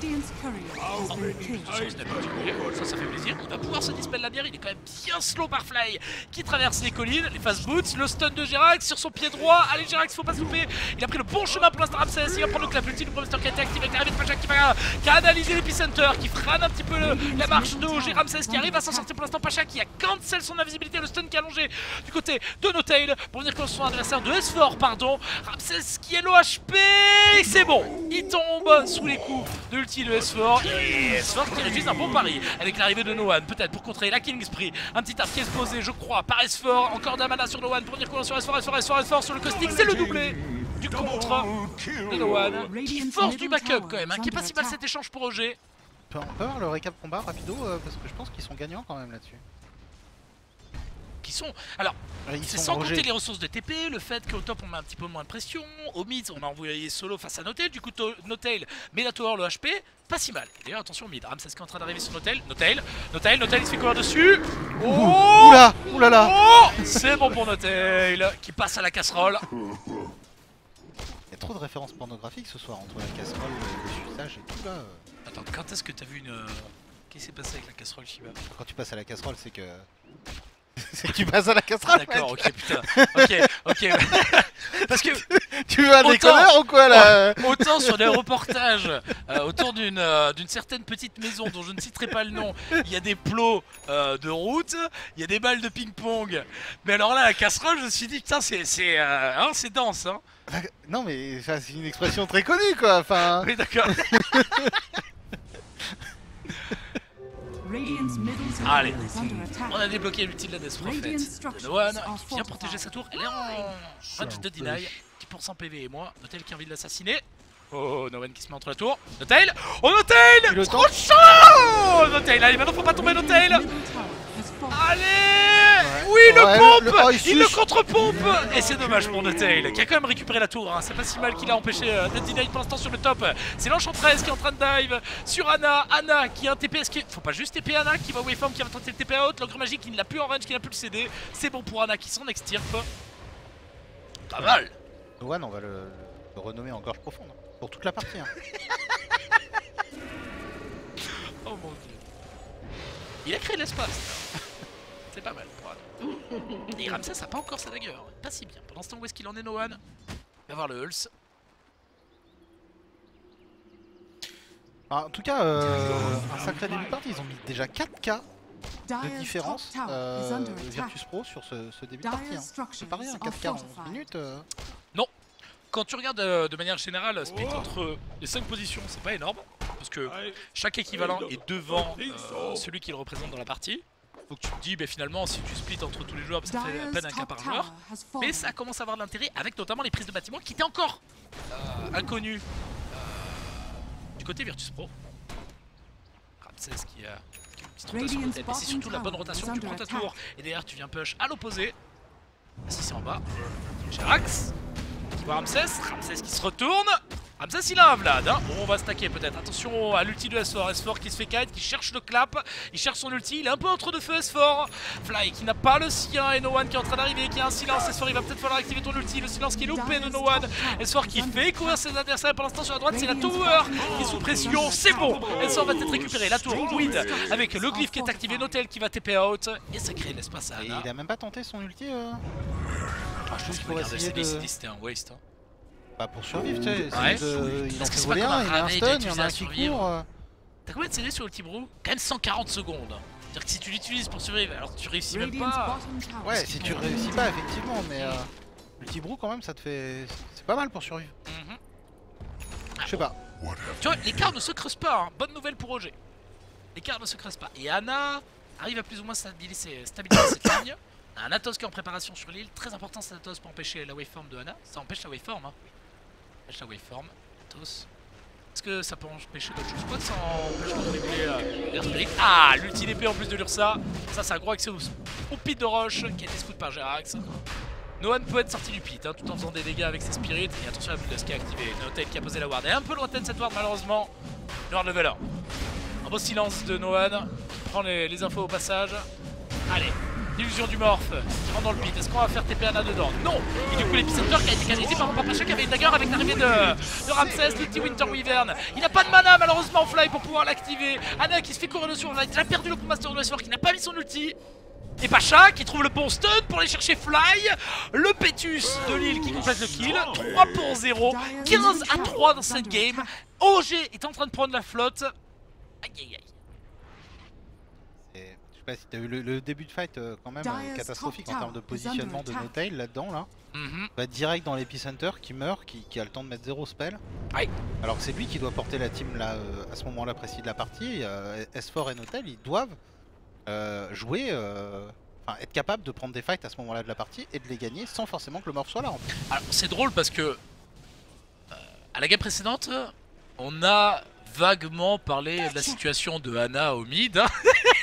Ça, ça fait plaisir. Il va pouvoir se dispel la bière. Il est quand même bien slow par Fly qui traverse les collines. Les fast boots. Le stun de Jerax sur son pied droit. Allez, Jerax, faut pas se louper. Il a pris le bon chemin pour l'instant. Ramsès. Il va prendre le clap. L'ulti du Brewmaster qui a été activé avec l'arrivée de Pacha qui va canaliser l'épicenter. Qui frane un petit peu le, la marche de O G. Ramsès qui arrive à s'en sortir pour l'instant. Pacha qui a cancel son invisibilité. Le stun qui a allongé du côté de Notail pour venir contre son adversaire de S four. Pardon. Ramsès qui est low H P. C'est bon. Il tombe sous les coups de l'ulti de S four et S four qui réduit un bon pari avec l'arrivée de Noan, peut-être pour contrer la King Spree. Un petit arc qui est posé, je crois, par S four. Encore d'Amana sur Noan pour venir courir sur S four, S four, S four, S four sur le caustic. C'est le doublé du contre de Noan qui force du backup quand même, hein, qui est pas si mal cet échange pour O G. On peut avoir le récap combat rapido euh, parce que je pense qu'ils sont gagnants quand même là-dessus. Qui sont. Alors, ouais, c'est sans compter les ressources de T P, le fait qu'au top on met un petit peu moins de pression, au mid on a envoyé solo face à Notail, du coup Notail met la tower le H P, pas si mal. D'ailleurs attention au mid, Ramsès qui est en train d'arriver sur Notail, Notail, Notail, Notail il se fait courir dessus. Oh oula, oulala. Oh c'est bon pour Notail qui passe à la casserole. Il y a trop de références pornographiques ce soir entre la casserole, le suçage et tout là. Attends, quand est-ce que t'as vu une... Qu'est-ce qui s'est passé avec la casserole Shiba? Quand tu passes à la casserole c'est que... C'est que tu passes à la casserole. Ah, d'accord, ok, putain. Ok, ok. Parce que. Tu veux un déconneur ou quoi là? Autant sur des reportages euh, autour d'une euh, d'une certaine petite maison dont je ne citerai pas le nom, il y a des plots euh, de route, il y a des balles de ping-pong. Mais alors là, la casserole, je me suis dit, putain, c'est c'est euh, hein, c'est dense, hein. Non, mais c'est une expression très connue quoi. Enfin. Oui, d'accord. Allez, on a débloqué l'ulti de la Death Prophet de Noan qui vient protéger sa tour. Elle est en range de deny, dix pour cent P V et moins. Notail qui a envie de l'assassiner. Oh, Noan qui se met entre la tour. Notail. Oh, Notail. Trop chaud. Notail, allez, maintenant faut pas tomber Notail. Allez. Oui, le ouais, pompe le, le, oh, il, il le contre-pompe. Et c'est dommage pour Notail qui a quand même récupéré la tour, hein. C'est pas si mal qu'il a empêché euh, d'être deny pour l'instant sur le top. C'est l'Enchantress qui est en train de dive sur Ana. Ana qui a un T P, qui... faut pas juste T P Ana qui va waveform, qui va tenter le T P out. L'ogre magique qui ne l'a plus en range, qui n'a plus le C D. C'est bon pour Ana qui s'en extirpe. Pas mal. Noan, on va le, le renommer en gorge profonde pour toute la partie, hein. Oh mon dieu. Il a créé l'espace. C'est pas mal pour Ana. Et Ramsès a pas encore sa dagger, pas si bien. Pour l'instant, où est-ce qu'il en est, Noan? On va voir le Hulse. En tout cas, euh, un sacré début de partie. Ils ont mis déjà quatre K de différence euh, Virtus Pro sur ce, ce début de partie. Hein. C'est pas rien, quatre K en onze minutes. Euh... Non. Quand tu regardes euh, de manière générale, split entre les cinq positions, c'est pas énorme. Parce que chaque équivalent est devant euh, celui qui le représente dans la partie. Donc tu te dis, bah, finalement, si tu splits entre tous les joueurs, bah, ça fait à peine un cas par joueur. Mais ça commence à avoir de l'intérêt avec notamment les prises de bâtiments qui étaient encore euh, inconnues euh, du côté Virtus Pro. Ramsès qui a une petite rotation de tête, mais c'est surtout la bonne rotation. Tu prends ta tour et derrière tu viens push à l'opposé. Si c'est en bas, Jerax qui voit Ramsès, Ramsès qui se retourne. Ramsès il a un Vlad, hein. Bon, on va stacker peut-être. Attention à l'ulti de S four, S four qui se fait kite, qui cherche le clap, il cherche son ulti, il est un peu entre deux feux S four. Fly qui n'a pas le sien et Noan qui est en train d'arriver, qui a un silence. S four il va peut-être falloir activer ton ulti, le silence qui est loupé de Noan. S four qui fait courir ses adversaires pour l'instant sur la droite, c'est la tower qui est sous pression, c'est bon. S four va peut-être récupérer la tour Weed avec le glyphe qui est activé, Notail qui va T P out et ça crée l'espace à Ana. Et il a même pas tenté son ulti euh... ah, je pense qu'il va garder le C D, c'était un waste. Hein. Bah pour survivre, tu sais, ouais. de... il en fait voler un, il a un stun, il y en a un qui court. Euh... T'as combien de C D sur l'ulti Brou? Quand même cent quarante secondes. C'est-à-dire que si tu l'utilises pour survivre, alors tu réussis même pas. Ouais, si tu réussis pas, effectivement, mais euh, l'ulti Brou quand même, ça te fait... C'est pas mal pour survivre. Mm-hmm. Je sais pas. Tu vois, l'écart ne se creuse pas, hein. Bonne nouvelle pour O G. L'écart ne se creuse pas. Et Ana arrive à plus ou moins stabiliser, stabiliser cette ligne. Un Atos qui est en préparation sur l'île, très important cet Atos pour empêcher la waveform de Ana. Ça empêche la waveform, hein. Lâche la waveform, tous. Est-ce que ça peut empêcher d'autres choses? Quoi, ça empêche de dribbler euh, l'air spirit. Ah, l'ulti d'épée en plus de l'Ursa. Ça, c'est un gros accès au, au pit de Roche qui a été scout par Jerax. Noan peut être sorti du pit hein, tout en faisant des dégâts avec ses spirits. Et attention à la bulle qui est activée. Notel qui a posé la ward. Elle est un peu lointaine cette ward, malheureusement. Le ward level un. Un beau silence de Noan qui prend les, les infos au passage. Allez. L'illusion du morph, qui rentre dans le pit. Est-ce qu'on va faire T P Ana dedans? Non. Et du coup l'Epicenter qui a été canalisé par Papacha qui avait une dagger avec l'arrivée de, de Ramsès, le petit Winter Wyvern. Il n'a pas de mana malheureusement Fly pour pouvoir l'activer. Ana qui se fait courir dessus, on a déjà perdu le Master de l'Espoir qui n'a pas mis son ulti. Et Pacha qui trouve le bon stun pour aller chercher Fly. Le Pétus de Lille qui complète le kill. trois pour zéro, quinze à trois dans cette game. O G est en train de prendre la flotte. Aïe aïe aïe. Je sais pas si t'as eu le, le début de fight euh, quand même euh, catastrophique en termes de positionnement de Notail là-dedans là. Mm-hmm. Va direct dans l'Epicenter qui meurt, qui, qui a le temps de mettre zéro spell. Aïe. Alors que c'est lui qui doit porter la team là euh, à ce moment-là précis de la partie. Euh, S quatre et Notail ils doivent euh, jouer, euh, enfin être capables de prendre des fights à ce moment-là de la partie et de les gagner sans forcément que le morph soit là. En fait. Alors c'est drôle parce que euh, à la game précédente, on a vaguement parlé de la situation de Ana au mid. Hein.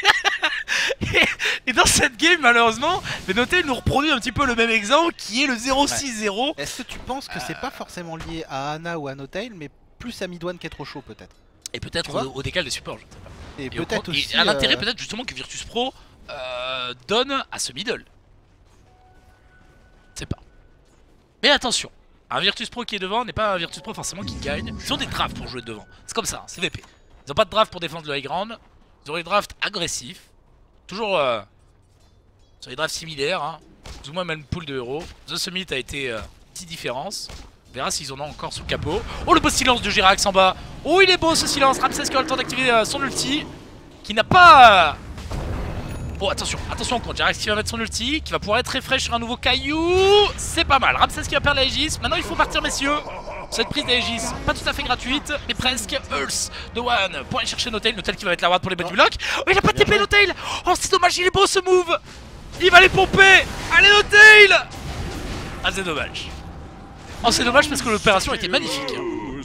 Et dans cette game malheureusement Notail nous reproduit un petit peu le même exemple qui est le zéro six zéro. Ouais. Est-ce que tu penses que c'est pas forcément lié à Ana ou à Notail mais plus à Mid One qui est trop chaud peut-être? Et peut-être au, au décal des supports je ne sais pas. Et, et peut-être aussi et à l'intérêt euh... peut-être justement que Virtus Pro euh, donne à ce middle. Je sais pas. Mais attention, un Virtus Pro qui est devant n'est pas un Virtus Pro forcément qui gagne. Ils ont des drafts pour jouer devant. C'est comme ça, hein, c'est V P. Ils n'ont pas de draft pour défendre le high ground. Ils ont des drafts agressifs. Toujours euh, sur les drafts similaires, hein. Plus ou moins même pool de héros. The Summit a été euh, petite différence. On verra s'ils en ont encore sous le capot. Oh le beau silence de Jerax en bas. Oh il est beau ce silence. Ramsès qui aura le temps d'activer euh, son ulti. Qui n'a pas... Euh... Oh attention, attention contre Jerax qui va mettre son ulti. Qui va pouvoir être refresh sur un nouveau caillou. C'est pas mal. Ramsès qui va perdre l'Aegis. Maintenant il faut partir messieurs. Cette prise d'Aegis, pas tout à fait gratuite, mais presque. Earth de One pour aller chercher Notail. Notail qui va mettre la ward pour les bêtes du bloc. Oh, il a pas de T P Notail. Oh, c'est dommage, il est beau ce move. Il va les pomper. Allez, Notail. Ah, c'est dommage. Oh, c'est dommage parce que l'opération était magnifique.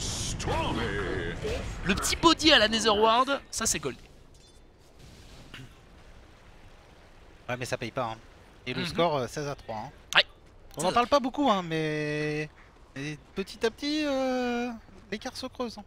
Le petit body à la Netherward, ça c'est gold. Ouais, mais ça paye pas. Hein. Et le Mm-hmm. score euh, seize à trois. Hein. Ouais. On n'en parle pas beaucoup, hein, mais. Et petit à petit, euh... l'écart se creuse. Hein.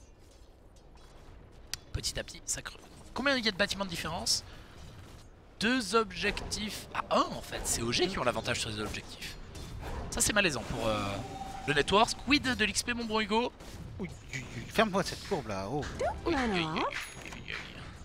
Petit à petit, ça creuse. Combien il y a de bâtiments de différence? Deux objectifs. Ah, un en fait. C'est O G qui ont l'avantage sur les objectifs. Ça, c'est malaisant pour euh, le network. Quid de l'X P, mon bon Hugo? Oui, ferme-moi cette courbe là. Oh. Oui, oui, oui, oui, oui, oui.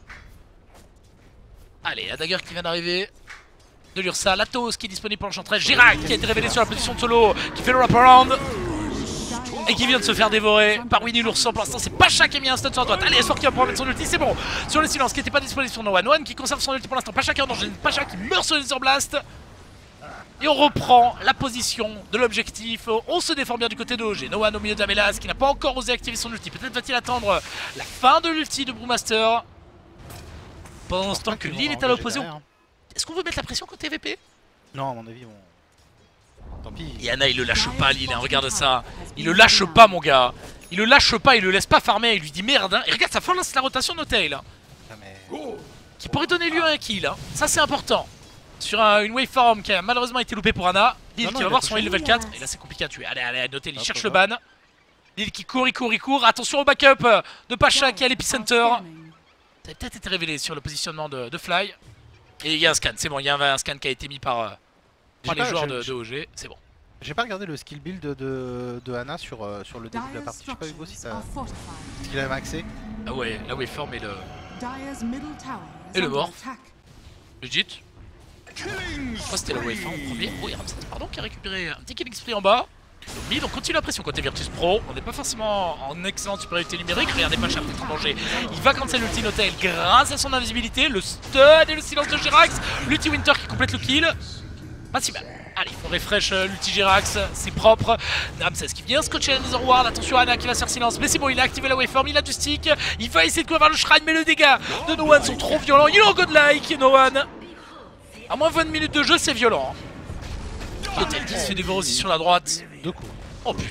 Allez, la dagger qui vient d'arriver. De l'Ursa, Latos qui est disponible pour l'enchantress, Jerax qui a été révélé sur la position de solo, qui fait le wraparound et qui vient de se faire dévorer par Winnie l'ourson. Pour l'instant c'est Pacha qui a mis un stun sur la droite. Allez, Espoir qui va pouvoir mettre son ulti, c'est bon. Sur le silence qui n'était pas disponible sur Noan. Noan qui conserve son ulti pour l'instant. Pacha qui est en danger, Pacha qui meurt sur le Laser Blast. Et on reprend la position de l'objectif. On se défend bien du côté de O G. Noan au milieu de la mélasse qui n'a pas encore osé activer son ulti. Peut-être va-t-il attendre la fin de l'ulti de Brewmaster. Pendant ce temps que Lille est à l'opposé. Est-ce qu'on veut mettre la pression côté V P? Non, à mon avis, on... Tant pis. Et Ana, il le lâche pas, Lille, hein, regarde ça. Il le lâche pas, mon gars. Il le lâche pas, il le laisse pas farmer. Il lui dit merde, hein. Et regarde, ça lance la rotation de Notail, hein, Ah, mais... qui pourrait donner lieu à un kill. Hein. Ça, c'est important. Sur un, une waveform qui a malheureusement été loupée pour Ana. Lille Non, non, qui va il voir a son touché. level quatre. Et là, c'est compliqué à tuer. Allez, allez, Notail, il Hop, cherche hop, le ban. Lille qui court, il court, il court. Attention au backup de Pacha qui est à l'Epicenter. Ça a peut-être été révélé sur le positionnement de, de Fly. Et il y a un scan, c'est bon, il y a un, un scan qui a été mis par, euh, par les pas, joueurs je- de, je- de O G, c'est bon. J'ai pas regardé le skill build de, de, de Ana sur, euh, sur le début de la partie. Je sais pas Hugo si t'as... Est-ce qu'il avait maxé? Ah ouais, la waveform et le... Et le mort. Legit. Je crois que c'était la waveform en premier. Oui, Ramsès, pardon, qui a récupéré un petit killing spree en bas. Donc mid, on continue la pression côté Virtus Pro. On n'est pas forcément en excellente supériorité numérique. Regardez Pacha peut-être en danger. Il va cancel l'ulti Notail grâce à son invisibilité. Le stun et le silence de Jerax. L'ulti Winter qui complète le kill. Pas si mal. Allez, on refresh euh, l'ulti Jerax, c'est propre. Ramsès qui vient scotcher la Netherward. Attention à Ana qui va se faire silence. Mais c'est bon, il a activé la waveform, il a du stick. Il va essayer de courir vers le shrine, mais les dégâts de Noan sont trop violents. Il est en godlike, Noan. À moins vingt minutes de jeu, c'est violent. Notail qui se fait dévorer aussi sur la droite. Deux coups. Oh putain.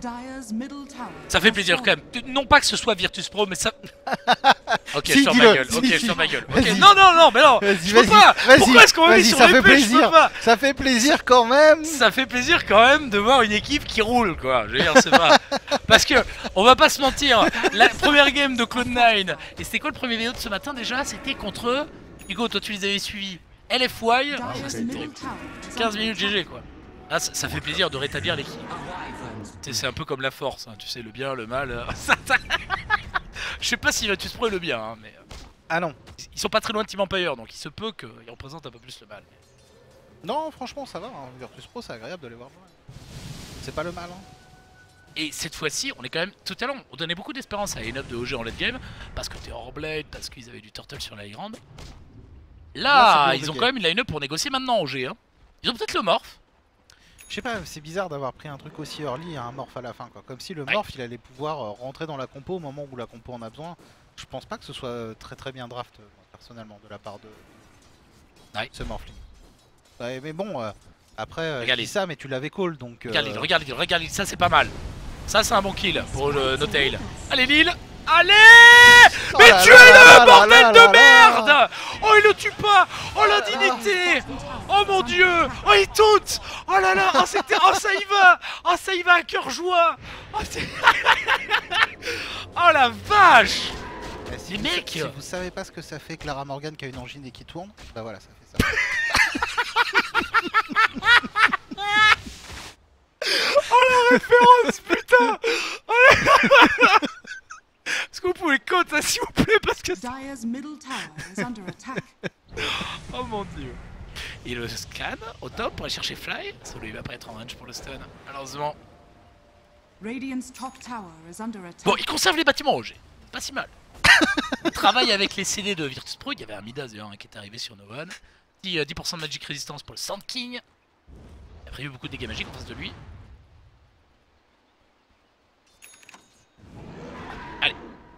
Ça fait plaisir quand même. Non pas que ce soit Virtus Pro, mais ça... Ok, Si, sur dis-le, ma gueule. si, Ok, si. sur ma gueule. Ok, Vas-y. non, non, non, mais non. Vas-y, Je peux vas-y, pas. vas-y, Pourquoi est-ce qu'on m'a mis vas-y, sur ça fait l'épée? Je peux plaisir. pas. Ça fait plaisir quand même. Ça fait plaisir quand même de voir une équipe qui roule, quoi. Je veux dire, c'est pas... Parce que, on va pas se mentir, la première game de Cloud nine, et c'était quoi le premier vidéo de ce matin déjà? C'était contre... Hugo, toi tu les avais suivis. L F Y, quinze minutes G G, quoi. Ah, ça, ça fait plaisir de rétablir l'équipe. C'est un peu comme la force, hein, tu sais, le bien, le mal. euh, ça- ça- Je sais pas si Virtus Pro est le bien, hein, mais... euh, Ah non. Ils sont pas très loin de Team Empire, donc il se peut qu'ils représentent un peu plus le mal. Non, franchement, ça va. Hein. Virtus Pro, c'est agréable de les voir jouer. C'est pas le mal. Hein. Et cette fois-ci, on est quand même... Tout à l'heure, on donnait beaucoup d'espérance à Enough de O G en late game, parce que t'es Horrorblade, parce qu'ils avaient du Turtle sur la grande. Là, Là, c'est ils pour ont the quand même une line-up pour négocier maintenant O G. Hein. Ils ont peut-être le morph. Je sais pas, c'est bizarre d'avoir pris un truc aussi early et un morph à la fin, quoi. Comme si le Ouais. morph, il allait pouvoir euh, rentrer dans la compo au moment où la compo en a besoin. Je pense pas que ce soit euh, très très bien draft, euh, moi, personnellement, de la part de Ouais. ce morphling. Ouais, mais bon, euh, après, euh, je Regarde, dis ça, mais tu l'avais call, donc... euh, Regarde Lille, regarde Lille, regarde Lille, ça c'est pas mal. Ça c'est un bon kill pour le No-Tail. Allez Lille, allez. Oh Mais là tuez-le, là là bordel là de là là. merde. Oh, il le tue pas. Oh, l'indignité. Oh mon dieu. Oh, il taunt. Oh là là, oh, c'était... oh ça y va. Oh ça y va à cœur joie. Oh, c'est- oh la vache. eh, si Les vous, mecs. si vous savez pas ce que ça fait Clara Morgan qui a une angine et qui tourne, bah voilà, ça fait ça. Référence, putain. Est-ce que vous pouvez cote ça s'il vous plaît, parce que... Dire's middle tower is under attack. Oh mon dieu. Et le scan au top pour aller chercher Fly. Ça lui va pas être en range pour le stun, malheureusement. Radiant's top tower is under attack. Bon, il conserve les bâtiments O G. Pas si mal. Il travaille avec les C D de Virtus Pro. Il y avait un Midas d'ailleurs hein, qui est arrivé sur Novan. dix pour cent de Magic Resistance pour le Sand King. Il a prévu beaucoup de dégâts magiques en face de lui. Allez.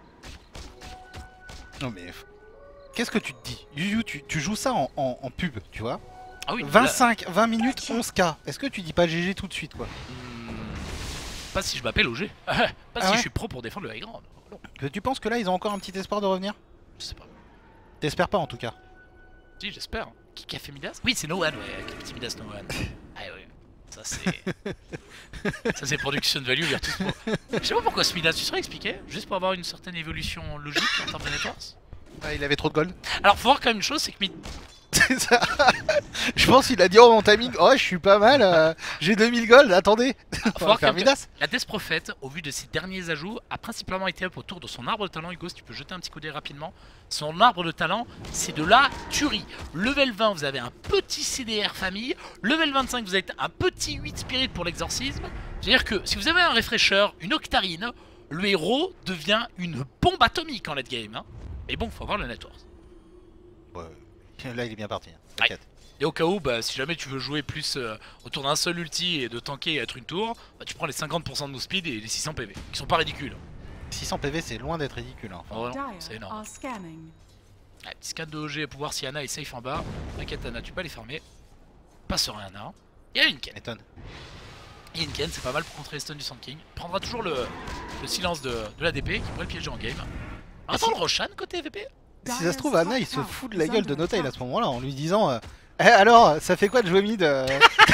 Non mais... Qu'est-ce que tu te dis Yu Yu, tu, tu joues ça en, en- en pub, tu vois Ah oui, là- vingt-cinq, vingt minutes, onze K. Est-ce que tu dis pas G G tout de suite, quoi Hmm, Pas si je m'appelle O G. Pas Ah si ouais je suis pro pour défendre le high ground. Non, Que Tu penses que là, ils ont encore un petit espoir de revenir? je sais pas. T'espères pas, en tout cas. Si, j'espère. Qui, qui a fait Midas? Oui, c'est Noan, ouais, avec le petit Midas Noan. Ah ouais, ça c'est... ça c'est production value Virtus Pro. Je sais pas pourquoi ce Midas, tu saurais expliquer? Juste pour avoir une certaine évolution logique en termes de networks. Ah, il avait trop de gold. Alors, faut voir quand même une chose, c'est que Mid... C'est ça. Je pense qu'il a dit, oh mon timing, oh je suis pas mal, euh, j'ai deux mille gold, attendez. Faut On va voir faire quand même Midas. que la Death Prophet, au vu de ses derniers ajouts, a principalement été up autour de son arbre de talent. Hugo, si tu peux jeter un petit coup d'œil rapidement. Son arbre de talent, c'est de la tuerie. Level vingt, vous avez un petit C D R famille. Level vingt-cinq, vous avez un petit huit spirit pour l'exorcisme. C'est-à-dire que si vous avez un refresher, une octarine, le héros devient une bombe atomique en late game. Hein. Mais bon, faut avoir le network. Ouais, là il est bien parti, hein, t'inquiète. Et au cas où, bah, si jamais tu veux jouer plus euh, autour d'un seul ulti et de tanker et être une tour, bah, tu prends les cinquante pour cent de move speed et les six cents P V, qui sont pas ridicules. six cents P V c'est loin d'être ridicule. Hein. Oh, non, c'est Dire énorme. are scanning. Ouais, petit scan de O G pour voir si Anna est safe en bas. T'inquiète Anna, tu peux les fermer. Pas sur Anna. Et Inken. M'étonne. Inken, c'est pas mal pour contrer les stuns du Sand King. Prendra toujours le, le silence de, de l'A D P qui pourrait le piéger en game. Attends, le Roshan côté V P. Si ça se trouve, Anna il se fout de la gueule de Notail à ce moment-là en lui disant euh, eh, alors, ça fait quoi de jouer mid euh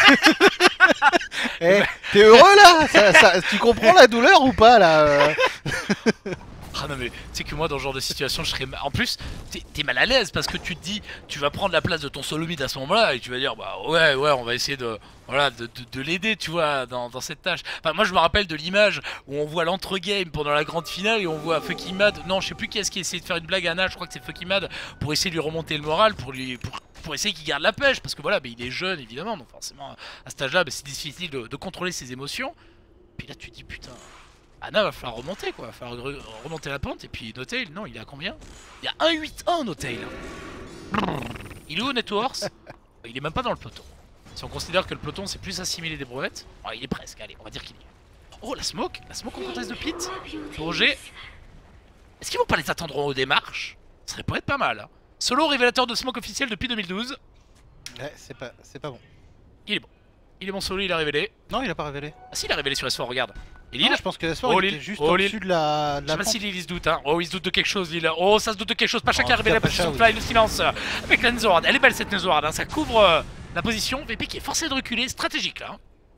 Eh, t'es heureux là ça, ça- Tu comprends la douleur ou pas là euh Ah non mais tu sais que moi dans ce genre de situation je serais... ma- En plus t'es t'es mal à l'aise parce que tu te dis tu vas prendre la place de ton solo mid à ce moment là et tu vas dire bah ouais ouais on va essayer de voilà de, de, de l'aider tu vois dans, dans cette tâche. Enfin moi je me rappelle de l'image où on voit l'entre-game pendant la grande finale et on voit Fucky Mad, non je sais plus qui est-ce qui essaie de faire une blague à Anna, je crois que c'est Fucky Mad pour essayer de lui remonter le moral pour lui pour, pour essayer qu'il garde la pêche parce que voilà bah, il est jeune évidemment donc forcément à cet âge là bah, c'est difficile de, de contrôler ses émotions. Puis là tu te dis putain Anna va falloir remonter quoi, va falloir re remonter la pente et puis Notail, non il est à combien? Il y a un huit un Notail. Il est où Networks? Il est même pas dans le peloton. Si on considère que le peloton c'est plus assimilé des brouettes, oh, il est presque, allez on va dire qu'il y est. Oh la smoke, la smoke en contest de pit. Roger. Est-ce qu'ils vont pas les attendre en haut des marches? Ce serait peut-être pas mal. Hein. Solo révélateur de smoke officiel depuis deux mille douze. Ouais, c'est pas, c'est pas bon. Il est bon. Il est bon solo, il a révélé. Non, il a pas révélé. Ah si, il a révélé sur S four, regarde. Et Non, Lille je pense que S four Oh, il Lille. était juste Oh, au-dessus Lille. de la, de Je la sais pas pente. si Lille il se doute, hein. Oh, il se doute de quelque chose, Lille. Oh, ça se doute de quelque chose. Pacha Oh, qui a révélé la Pacha, position de oui. Fly, le silence avec la Nzorad. Elle est belle cette Nzorad, hein. Ça couvre euh, la position. V P qui est forcé de reculer, stratégique là. Hein.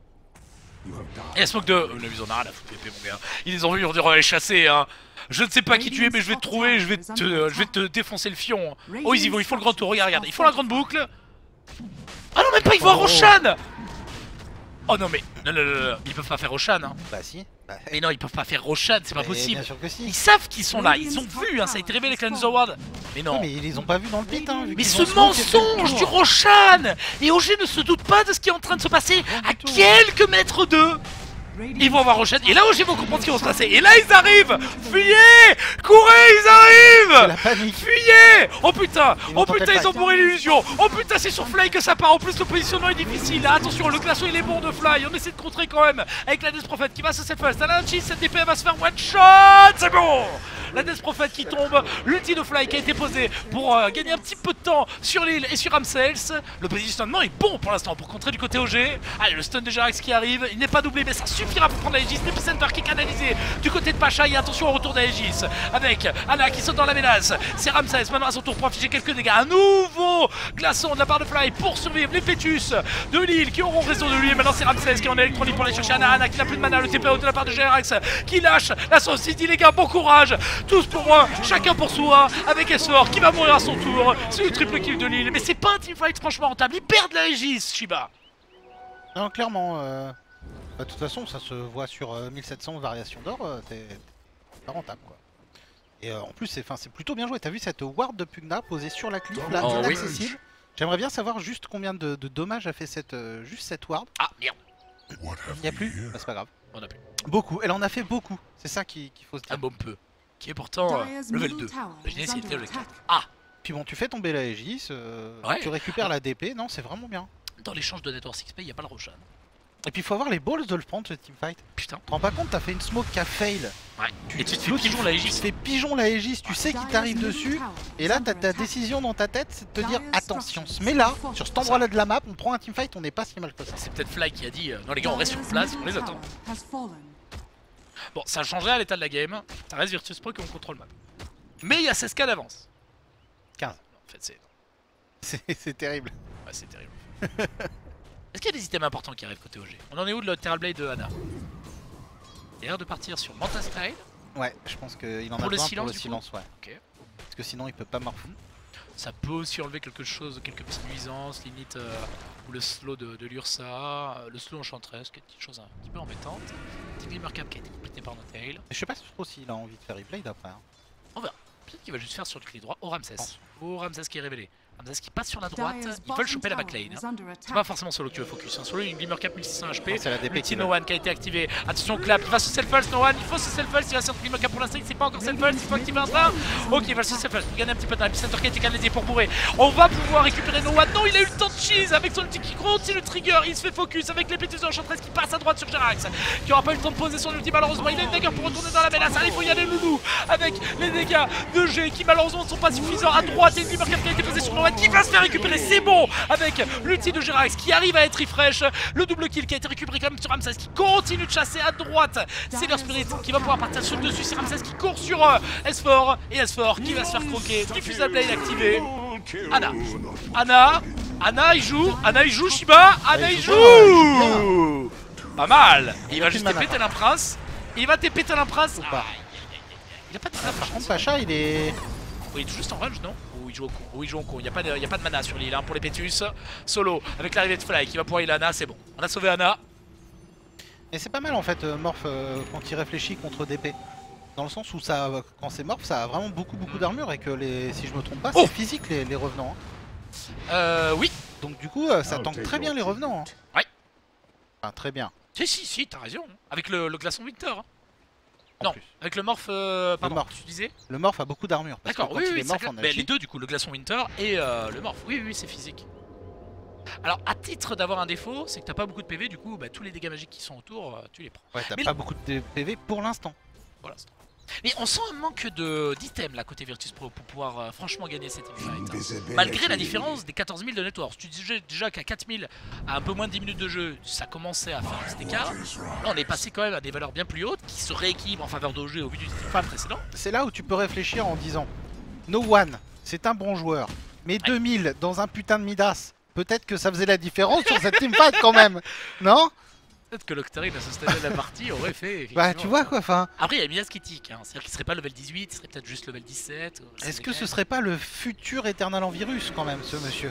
Et la smoke de. Euh, la mise en arrêt, la fout V P, mon gars. Ils les ont vus, ils ont dit on va les chasser, hein. Je ne sais pas qui tu es, mais je vais te trouver, je vais te, euh, je vais te défoncer le fion. Oh, ils y vont, ils font le grand tour, regarde, regarde. Ils font la grande boucle. Ah non, même pas, ils vont à Roshan. Oh non, mais. Non, non, non, non. Ils peuvent pas faire Roshan, hein. Bah si. Bah, Mais non, ils peuvent pas faire Roshan, c'est pas mais possible. Bien sûr que si. Ils savent qu'ils sont là, ils ont vu, hein, ça a été révélé avec la Nzorad. Mais non. Ouais, mais ils les ont pas vus dans le pit, hein. vu Mais qu'ils ce ont smoke et fait le mensonge tour. du Roshan. Et O G ne se doute pas de ce qui est en train de se passer à quelques mètres d'eux. Ils vont avoir Roshan, et là O G vont comprendre ce qui va se passer. Et là ils arrivent. Fuyez. Courez, ils C'est arrivent. la panique. Fuyez. Oh putain. Ils Oh vont tenter putain, le ils ont fight. bourré l'illusion. Oh putain, c'est sur Fly que ça part. En plus le positionnement est difficile. Là, attention, le classement il est bon de Fly. On essaie de contrer quand même avec la Death Prophet qui va se set first. Elle a un cheat, cette D P va se faire one shot. C'est bon. La Death Prophet qui tombe, l'ulti de Fly qui a été posé pour euh, gagner un petit peu de temps sur l'île et sur Ramsels. Le positionnement est bon pour l'instant pour contrer du côté O G. Allez, le stun de Jerax qui arrive, il n'est pas doublé mais ça suffira pour prendre la Aegis. Epicenter qui est canalisé du côté de Pacha et attention au retour de Aegis avec Ana qui saute dans la menace. C'est Ramsels maintenant à son tour pour afficher quelques dégâts. Un nouveau glaçon de la part de Fly pour survivre les Fétus de l'île qui auront raison de lui. Et maintenant c'est Ramsels qui est en électronique pour aller chercher Ana. Ana qui n'a plus de mana, le T P O de la part de Jerax qui lâche la sauce. Il dit les gars, bon courage, tous pour moi, chacun pour soi, avec S four qui va mourir à son tour. C'est le triple kill de l'île, mais c'est pas un teamfight franchement rentable. Ils perdent la Aegis, Shiba. Non, clairement. Euh... Bah, de toute façon, ça se voit sur euh, mille sept cents variations d'or. euh, T'es pas rentable quoi. Et euh, en plus, c'est c'est plutôt bien joué. T'as vu cette ward de Pugna posée sur la cliff là, Oh, oui. inaccessible. J'aimerais bien savoir juste combien de, de dommages a fait cette, euh, juste cette ward. Ah merde, Il n'y a plus bah, c'est pas grave. on a plus Beaucoup. Elle en a fait beaucoup. C'est ça qu'il qu'il faut se dire. un bon peu. Qui est pourtant euh, level deux. Imaginez s'il était level quatre. Ah, Puis bon, tu fais tomber la Aegis, euh, Ouais. tu récupères la D P. Non, c'est vraiment bien. dans l'échange de Network X P, il n'y a pas le Roshan. Et puis il faut avoir les balls de le prendre ce teamfight. Putain. Tu te rends pas compte, t'as fait une smoke qui a fail. Ouais. Tu, Et tu te fais l'autre, il pigeon la Aegis. Tu te fais pigeon la Aegis, tu sais qu'il t'arrive dessus. Et là, t'as ta décision dans ta tête, c'est de te dire attends, si on se met là, sur cet endroit-là de la map, on prend un teamfight, on n'est pas si mal que ça. C'est peut-être Fly qui a dit euh, non les gars on reste sur place, on les attend. Bon, ça changerait à l'état de la game, ça reste Virtus Pro qui on contrôle map. Mais il y a seize K d'avance. quinze. Non, en fait c'est... C'est c'est terrible. Ouais, c'est terrible. Est-ce qu'il y a des items importants qui arrivent côté O G? On en est où de l'autre Terral Blade de Ana? Il a l'air de partir sur Manta Style. Ouais, je pense qu'il en a Pour le besoin silence, pour le du coup silence, ouais. Ok. Parce que sinon il peut pas morph. Ça peut aussi enlever quelque chose, quelques petites nuisances, limite euh, ou le slow de, de l'Ursa, euh, le slow enchantress, qui est une petite chose un petit peu embêtante. Petit Glimmer Cap qui a été complété par Notail. Je sais pas trop s'il a envie de faire replay d'après. Hein. On verra. Peut-être qu'il va juste faire sur le clic droit au Ramsès. pense. Au Ramsès qui est révélé. Ramsès qui passe sur la droite. Ils veulent choper la backlane. Hein. C'est pas forcément solo que tu veux focus. Hein. Solo, une Glimmer Cap mille six cents H P. C'est la D P L'ulti qui No veut. One qui a été activé. Attention, clap. Il va se self-pulse, No One. Il faut se self-pulse. Il va sortir Glimmer Cap pour l'instant. C'est pas encore self-pulse. Il faut activer un train. Ok, il va se self-pulse pour gagner un petit peu de temps. Epicenter qui a été canalisé pour bourrer. On va pouvoir récupérer No One. Non, il a eu le temps de cheese avec son ulti qui continue le trigger. Il se fait focus avec les pétus de l'enchantress qui passe à droite sur Jerax. Qui aura pas eu le temps de poser son ulti malheureusement. Il a une dagger pour retourner dans la menace. Allez, il faut y aller, Loulou. Avec les dégâts de G qui malheureusement ne sont pas suffisants à droite. Et une Glimmer Cap qui a été posée sur No One qui va se faire récupérer. C'est bon avec l'ulti de Jerax qui arrive à être refresh. Le double kill qui a été récupéré quand même sur Ramsès qui continue de chasser à droite. C'est leur Spirit qui va pouvoir partir sur le dessus. C'est Ramsès qui court sur euh, S four. Et S four qui va se faire croquer. Diffusable Blade activé. Ana. Ana. Ana il joue. Ana il joue Shiba. Ana il joue. Pas mal. Et il va juste péter un prince. Il va péter un prince. pas. Il a pas de Ah, par contre, Pacha il est. oui, il est juste en range, non? Ou il joue au con, ou il joue au con. Il n'y a, pas de- il y a pas de mana sur l'île hein, pour les pétus. Solo, avec l'arrivée de Fly qui va pouvoir heal Ana, c'est bon. On a sauvé Ana. Et c'est pas mal en fait, euh, Morph euh, quand il réfléchit contre D P. Dans le sens où ça, quand c'est Morph, ça a vraiment beaucoup beaucoup d'armure et que les, si je me trompe pas, Oh c'est physique les, les revenants. hein. Euh, oui. Donc du coup, euh, ça tank très bien les revenants. hein. Ouais. Enfin, très bien. Si, si, si, t'as raison. Avec le, le glaçon Victor. hein. En Non, plus. avec le morph. Euh, pardon, morph. tu disais? Le Morph a beaucoup d'armure. parce que D'accord, quand oui, il oui, est oui, morph ça- en mais alchimie- les deux du coup, le glaçon Winter et euh, le morph. Oui, oui, oui, c'est physique. Alors, à titre d'avoir un défaut, c'est que t'as pas beaucoup de P V, du coup, bah, tous les dégâts magiques qui sont autour, euh, tu les prends. Ouais, t'as Mais pas le- beaucoup de P V pour l'instant. Pour l'instant. Mais on sent un manque d'items là côté Virtus Pro pour pouvoir euh, franchement gagner cette teamfight. Hein. Malgré la différence des quatorze mille de network. Tu disais déjà qu'à quatre mille, à un peu moins de dix minutes de jeu, ça commençait à faire un petit écart. Là on est passé quand même à des valeurs bien plus hautes qui se rééquilibrent en faveur d'O G au vu du teamfight précédent. C'est là où tu peux réfléchir en disant No One, c'est un bon joueur, mais ouais. deux mille dans un putain de Midas, peut-être que ça faisait la différence sur cette teamfight quand même, non? Peut-être que l'Octarine à ce stade de la partie aurait fait. Bah tu vois quoi, enfin. Après il y a Midas qui tique, hein. C'est-à-dire qu'il serait pas level dix-huit, il serait peut-être juste level dix-sept. Est-ce que ce serait pas le futur Eternal Envirus quand même, ce monsieur?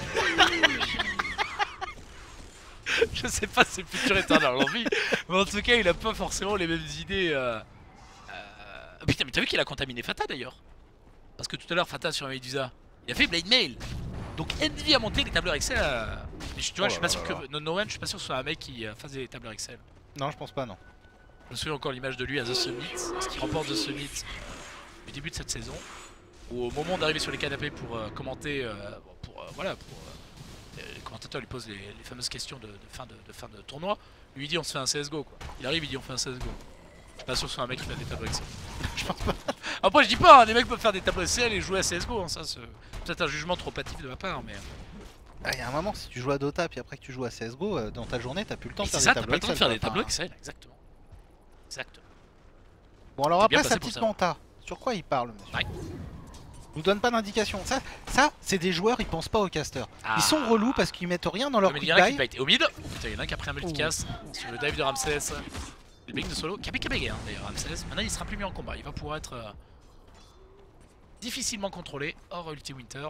Je sais pas si c'est le futur Eternal Envie, mais en tout cas il a pas forcément les mêmes idées. Euh... Euh... Putain mais t'as vu qu'il a contaminé Fata d'ailleurs? Parce que tout à l'heure Fata sur Medusa, il a fait Blade Mail. Donc Envy a monté les tableurs Excel. Euh... Mais je, tu vois, oh je suis pas sûr que no, no One, je suis pas sûr que ce soit un mec qui euh, fasse des tableurs Excel. Non, je pense pas, non. Je me souviens encore l'image de lui à The Summit, ce qui remporte The Summit du début de cette saison, où au moment d'arriver sur les canapés pour euh, commenter, euh, pour euh, voilà, pour euh, les commentateurs lui posent les, les fameuses questions de, de, fin de, de fin de tournoi. Lui il dit on se fait un C S G O quoi. Il arrive, il dit on fait un C S G O. Je suis pas sûr que ce soit un mec qui fait des tableaux Excel. Je pense pas. Après je dis pas, hein, les mecs peuvent faire des tableaux Excel et jouer à C S G O, hein, ça c'est peut-être un jugement trop hâtif de ma part, mais. Ah, il y a un moment, si tu joues à Dota puis après que tu joues à C S G O, euh, dans ta journée t'as plus le temps de faire ça, des tableaux Excel. C'est ça, t'as pas le temps de faire des tableaux Excel, exactement. Exactement. Bon alors après sa petite manta, sur quoi il parle monsieur? Ouais. Nous donne pas d'indication. Ça, ça c'est des joueurs, ils pensent pas aux casters. Ah. Ils sont relous parce qu'ils mettent rien dans leur quick buy. Il y en a qui bait au mid. Oh putain, il y en a un qui a pris un multicast sur le dive de Ramsès. Le big de solo, qui a bégué hein, d'ailleurs Ramsès. Maintenant il sera plus mis en combat, il va pouvoir être euh, difficilement contrôlé hors ulti Winter.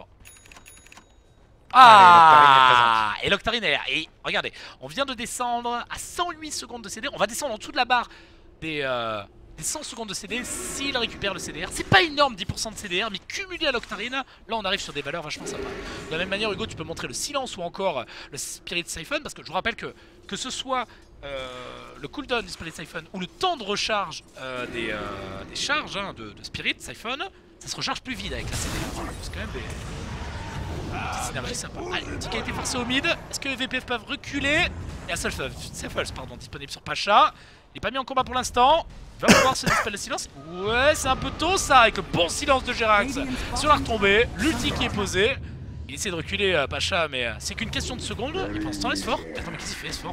Ah, et l'Octarine est là. Et regardez, on vient de descendre à cent huit secondes de C D R. On va descendre en dessous de la barre des, euh, des cent secondes de C D s'il récupère le C D R. C'est pas énorme dix pour cent de C D R, mais cumulé à l'Octarine, là on arrive sur des valeurs vachement sympas. De la même manière Hugo, tu peux montrer le silence ou encore le Spirit Siphon, parce que je vous rappelle que que ce soit euh, le cooldown du Spirit Siphon ou le temps de recharge euh, des, euh, des charges hein, de, de Spirit Siphon, ça se recharge plus vite avec la C D R. C'est quand même des... petite synergie sympa. Allez, petit qui a été forcé au mid. Est-ce que les V P F peuvent reculer? Et un seul Cephalus, pardon, disponible sur Pacha. Il n'est pas mis en combat pour l'instant. Il va pouvoir se dispel le silence. Ouais, c'est un peu tôt ça, avec le bon silence de Jerax sur la retombée. L'ulti qui est posé. Il essaie de reculer euh, Pacha, mais euh, c'est qu'une question de seconde. Il pense tant S-Fort. Attends, mais qu'est-ce qu'il fait S-Fort?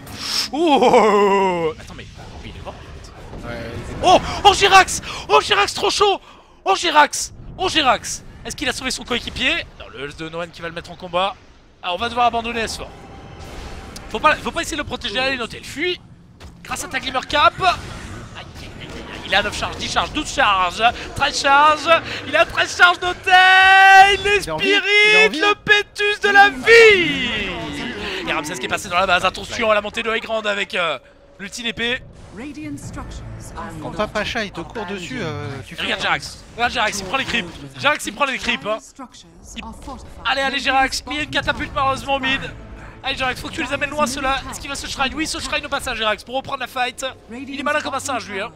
Oh, attends, mais il est mort. Ouais, oh, oh Jerax. Oh Jerax, trop chaud. Oh Jerax. Oh Jerax. Est-ce qu'il a sauvé son coéquipier? Non, le Hulz de no one qui va le mettre en combat. Ah, on va devoir abandonner S-Fort. Faut pas, faut pas essayer de le protéger, allez, noter. Il fuit. Grâce à ta Glimmer Cap. Aïe, aïe, aïe, aïe. Il a neuf charges, dix charges, douze charges, treize charges. Il a treize charges noté. Les spirits, le pétus de la vie. Et Ramsès qui est passé dans la base. Attention à la montée de high ground avec euh, l'ulti d'épée. Quand pas Pacha il te court dessus, euh, tu fais... Regarde Jerax, regarde Jerax, il prend les creeps. Jerax il prend les creeps hein. Il... Allez, allez Jerax, il y a une catapulte malheureusement au mid. Allez Jerax, faut que tu les amènes loin ceux-là. Est-ce qu'il va se shrine? Oui, il se shrine au passage Jerax pour reprendre la fight. Il est malin comme un singe lui hein.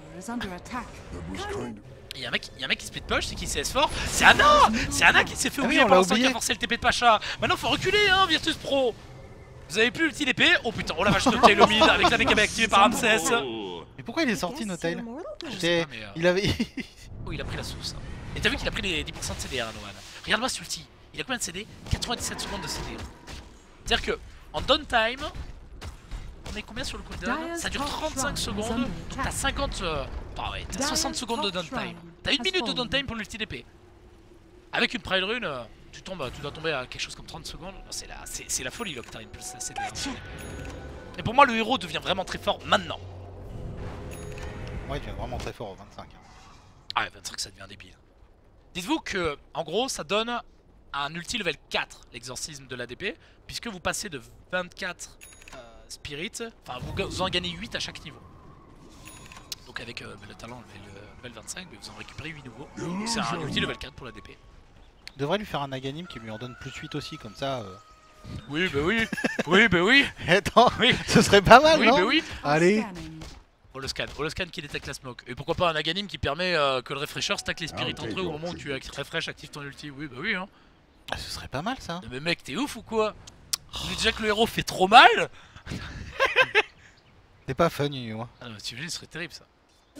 Il y a un mec, il y a un mec qui split push, c'est qui? C'est S fort. C'est Ana. C'est Ana qui s'est fait oublier pour l'instant, qui a forcé le T P de Pacha. Maintenant faut reculer hein, Virtus Pro. Vous avez plus l'ulti d'épée? Oh putain, oh la vache, Notail au mid avec la méca activée par Ramsès. Mais pourquoi il est sorti Notail? euh... Il avait... Oh il a pris la sauce. Et t'as vu qu'il a pris les dix pour cent de C D R à Noan. Regarde-moi ce ulti. Il a combien de C D? quatre-vingt-dix-sept secondes de C D. C'est-à-dire que en downtime, on est combien sur le cooldown? Ça dure trente-cinq secondes. Donc t'as cinquante... Euh... Oh ouais, t'as soixante secondes de downtime. T'as une minute de downtime pour l'ulti d'épée. Avec une Pride Rune, tu tombes, tu dois tomber à quelque chose comme trente secondes. C'est la, c'est la folie l'Octarine plus la C D R. Et pour moi le héros devient vraiment très fort maintenant. Ouais, il devient vraiment très fort au vingt-cinq. Ah ouais, vingt-cinq ça devient débile. Dites-vous que en gros ça donne un ulti level quatre l'exorcisme de l'A D P, puisque vous passez de vingt-quatre euh, spirit, enfin vous, vous en gagnez huit à chaque niveau. Donc avec euh, le talent level, level vingt-cinq, mais vous en récupérez huit nouveaux. C'est un ulti level quatre pour l'A D P. Devrait lui faire un Naganim qui lui en donne plus huit aussi, comme ça. Euh... Oui, bah oui, oui, bah oui. Attends, oui. Ce serait pas mal, oui, non? bah oui. Allez. Holoscan, Holoscan qui détecte la smoke. Et pourquoi pas un Naganim qui permet euh, que le refresher stack les spirits ah, entre eux au moment où tu refresh active ton ulti. Oui, bah oui, hein. Ah, ce serait pas mal ça. Mais mec, t'es ouf ou quoi? Tu dis déjà que le héros fait trop mal. C'est pas fun, Yu. Hein. Ah, tu veux, ce serait terrible ça.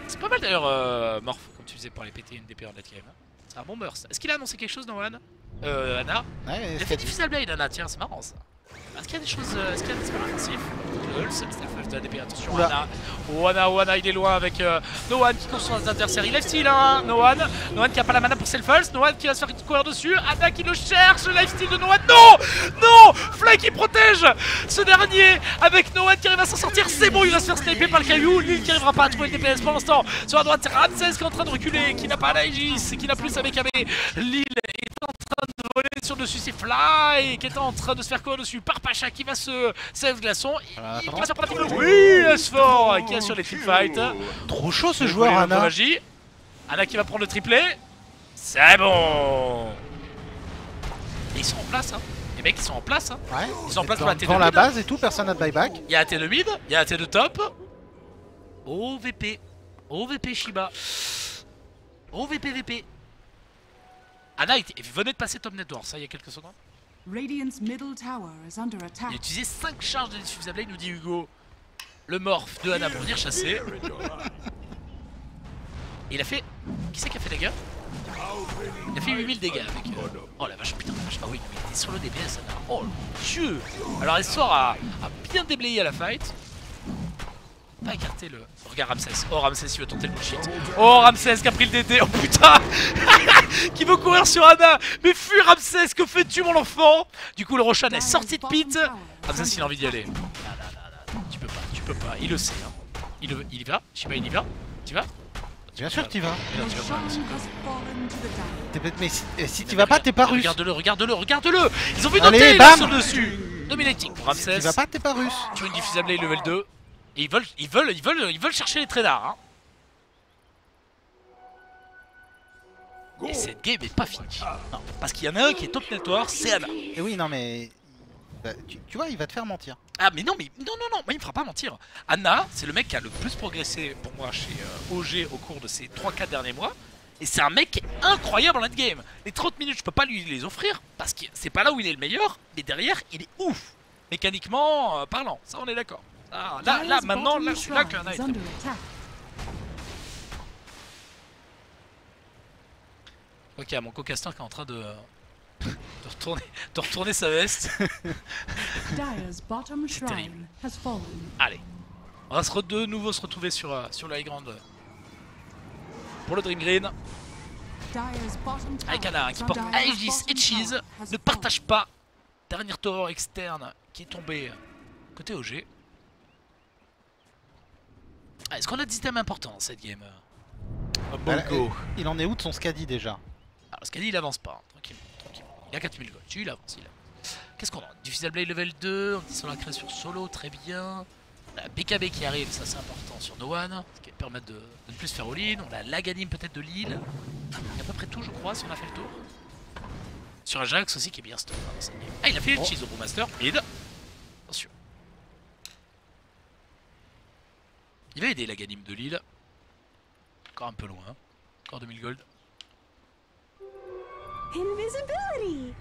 C'est pas mal d'ailleurs, euh, Morph, comme tu faisais pour aller péter une D P en late game. C'est un bon burst. Est-ce qu'il a annoncé quelque chose, Noan? Euh, Anna? Ouais, Il a fait Diffusal Blade, Anna, tiens, c'est marrant ça. Est-ce qu'il y a des choses. Euh, Est-ce qu'il y a des spells offensifs? C'est le Stealth de la D P, attention, Oula. Anna. Oh, Anna, oh, Anna, il est loin avec euh, Noan qui court sur ses adversaires. Il lifesteal, hein, Noan. Noan qui a pas la mana pour Self-Pulse. Noan qui va se faire courir dessus. Anna qui le cherche, le lifesteal de Noan. Non! Non! Fly qui protège ce dernier avec Noan qui arrive à s'en sortir. C'est bon, il va se faire sniper par le caillou. Lille qui arrivera pas à trouver le D P S pour l'instant. Sur la droite, c'est Ramsès qui est en train de reculer, qui n'a pas la Aegis, qui n'a plus sa B K B. Lille est en train de voler sur le dessus, c'est Fly qui est en train de se faire courir dessus par Pacha qui va se save glaçon. Voilà, Il attends. va se faire prendre. Oui, S quatre qui assure les teamfights. Trop chaud ce Le joueur, volley, Anna. magie. Anna qui va prendre le triplé. C'est bon. Et ils sont en place, hein. Les mecs ils sont en place, hein. Ouais. Ils sont en place dans, pour la T deux dans la mid. base et tout, personne n'a de buyback. Il y a un T deux mid, il y a un T deux top. O V P. O V P Shiba. O V P V P. Anna il venait de passer top network, ça il y a quelques secondes. Radiant's middle tower is under Il a attack. utilisé cinq charges de Diffusal Blade, nous dit Hugo. Le morph de Anna pour venir chasser. Et il a fait. Qui c'est qui a fait des dégâts? Il a fait huit mille dégâts avec. Euh... Oh la vache, putain, la vache. Ah oui, mais il était sur le D P S, Anna. Oh mon dieu. Alors elle sort à, à bien déblayer à la fight. Pas écarter le. Regarde Ramsès. Oh Ramsès il veut tenter le bullshit. Oh Ramsès qui a pris le D D. Oh putain. Qui veut courir sur Anna. Mais fuis Ramsès, que fais-tu mon enfant? Du coup le Roshan est sorti de pit. Ramsès il a envie d'y aller. Non, non, non, non, tu peux pas, tu peux pas. Il le sait. Hein. Il, le... il y va. Je sais pas, il y va. Tu vas? Bien sûr que tu vas. Non, tu vas pas. Roshan has fallen to the down. T'es peut-être- Mais si, eh, si tu vas pas, t'es pas russe. Regarde-le, regarde-le, regarde-le. Ils ont vu Allez, noter, ils bam. sont dessus. Dominating pour Si Ramsès. tu vas pas, t'es pas russe. Tu veux une Diffusal Blade level deux. Et ils veulent, ils veulent, ils veulent, ils veulent chercher les traders. Hein. Et cette game est pas finie. Non, parce qu'il y en a un qui est top network, c'est Anna. Et oui, non mais. Bah, tu, tu vois, il va te faire mentir. Ah mais non, mais non, non, non, moi il me fera pas mentir. Anna, c'est le mec qui a le plus progressé pour moi chez euh, O G au cours de ces trois quatre derniers mois. Et c'est un mec qui est incroyable en late game. Les trente minutes, je peux pas lui les offrir parce que c'est pas là où il est le meilleur. Mais derrière, il est ouf. Mécaniquement euh, parlant, ça on est d'accord. Ah, là, là, Dire's maintenant, bottom là, je suis là shrine qu'Anna est is très under bon. attack. Ok, mon co-caster qui est en train de, de, retourner, de retourner sa veste. Dire's bottom C'est terrible. shrine has fallen. Allez, on va se re- de nouveau se retrouver sur, euh, sur la high ground pour le Dream Green. Dire's bottom Avec tower Anna hein, is qui porte under Aegis attack. et Cheese. Ne partage pas. Dernier tower externe qui est tombé côté O G. Ah, est-ce qu'on a des items importants dans cette game? Un bon Voilà, go. Il en est où de son Scadi déjà? Alors ce qu'a dit il avance pas, hein, tranquillement, tranquillement. Il a quatre mille gold, il avance, il avance. Qu'est-ce qu'on a? Diffusal Blade level deux, on dit sur la création solo, très bien. On a B K B qui arrive, ça c'est important sur No One, ce qui va permettre de, de ne plus se faire all-in. On a l'Aganim peut-être de Lille. Il y a à peu près tout je crois si on a fait le tour. Sur un Jax aussi qui est bien stuff hein, dans cette game. Ah il a fait le Oh. cheese au Brewmaster, mid. Attention. Il va aider l'Aganim de Lille. Encore un peu loin, encore deux mille gold. Invisibility.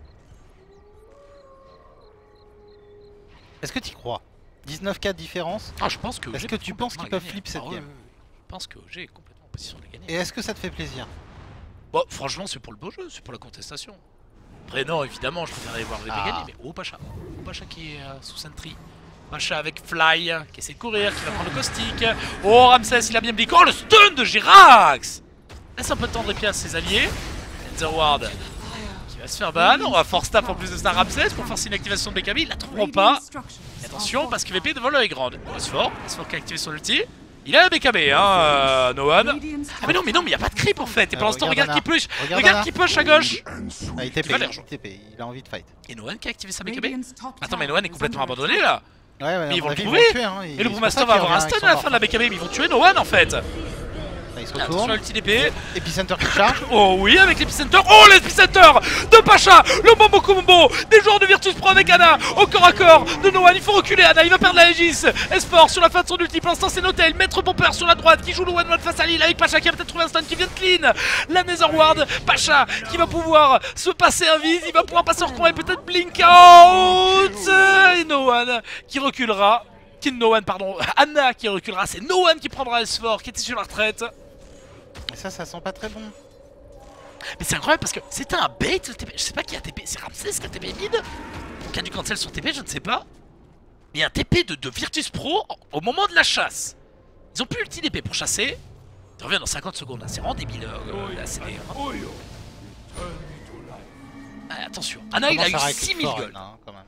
Est-ce que tu crois? dix-neuf K de différence. Ah, je pense que Est-ce O G que peut tu penses qu'ils complètement peuvent gagner. flip cette Ah ouais, game? ouais, ouais. Je pense que O G est complètement en position de la gagner. Et est-ce que ça te fait plaisir? Bon, franchement, c'est pour le beau jeu, c'est pour la contestation. Après, non, évidemment, je préférerais voir V P Ah. gagner, mais oh, Pacha. Oh, Pacha qui est euh, sous sentry. Pacha avec Fly, qui essaie de courir, qui va prendre le caustique. Oh, Ramsès, il a bien bliqué. Oh, le stun de Jirax. Laisse un peu de temps de répit à ses alliés. Netherward qui va se faire ban. On va force staff en plus de ça Ramsès pour forcer une activation de B K B. Ils la trouveront pas. Radiant structures Et are attention, parce que V P fortified. devant le high ground. S quatre, S quatre qui a activé son ulti. Il a la B K B, hein, euh, No One. Radiant's Ah mais non mais non mais y a pas de creep en fait. Et Euh, pendant ce temps regarde regarde qui Anna. push. Regarde Regarde Anna. qui push à gauche. Ah, il T P, va les il rejoindre. T P, il a envie de fight. Et Noan qui a activé sa B K B. Radiant's top Attends mais tower Noan est is complètement under abandonné attack. là. Ouais, ouais, Mais à ils mon vont le avis, trouver. le tuer, hein. Et le C'est pour Brewmaster ça va qu'il avoir un revient avec stun à la son fin de la B enfant. K B mais ils vont tuer Noan en fait. Là, il se Attention retourne. le petit D P. Epicenter qui charge. Oh oui avec l'Epicenter. Oh l'Epicenter de Pacha. Le Bombo Combo des joueurs de Virtus Pro avec Anna. Au corps à corps de Noan. Il faut reculer Anna. Il va perdre la Aegis. S-Force sur la fin de son ulti. Pour l'instant c'est Notel. Maître Pomper sur la droite qui joue le one one face à Lille avec Pacha qui a peut-être trouvé un stun qui vient de clean. La Netherward. Pacha qui va pouvoir se passer un vise. Il va pouvoir passer en recoin et peut-être blink out. Et Noan qui reculera. qui No One, pardon, Anna qui reculera, c'est No One qui prendra S quatre qui était sur la retraite. Et ça, ça sent pas très bon. Mais c'est incroyable parce que c'était un bait le T P. Je sais pas qui a T P, c'est Ramsès qui a T P mid ou qui a du cancel sur T P, je ne sais pas. Mais un T P de, de Virtus Pro au moment de la chasse. Ils ont plus ulti d'épée pour chasser. Ils reviennent dans cinquante secondes là, c'est vraiment débile euh, la C D. Hein. Ah, attention, Anna il a eu six mille gold. Hein, quand même.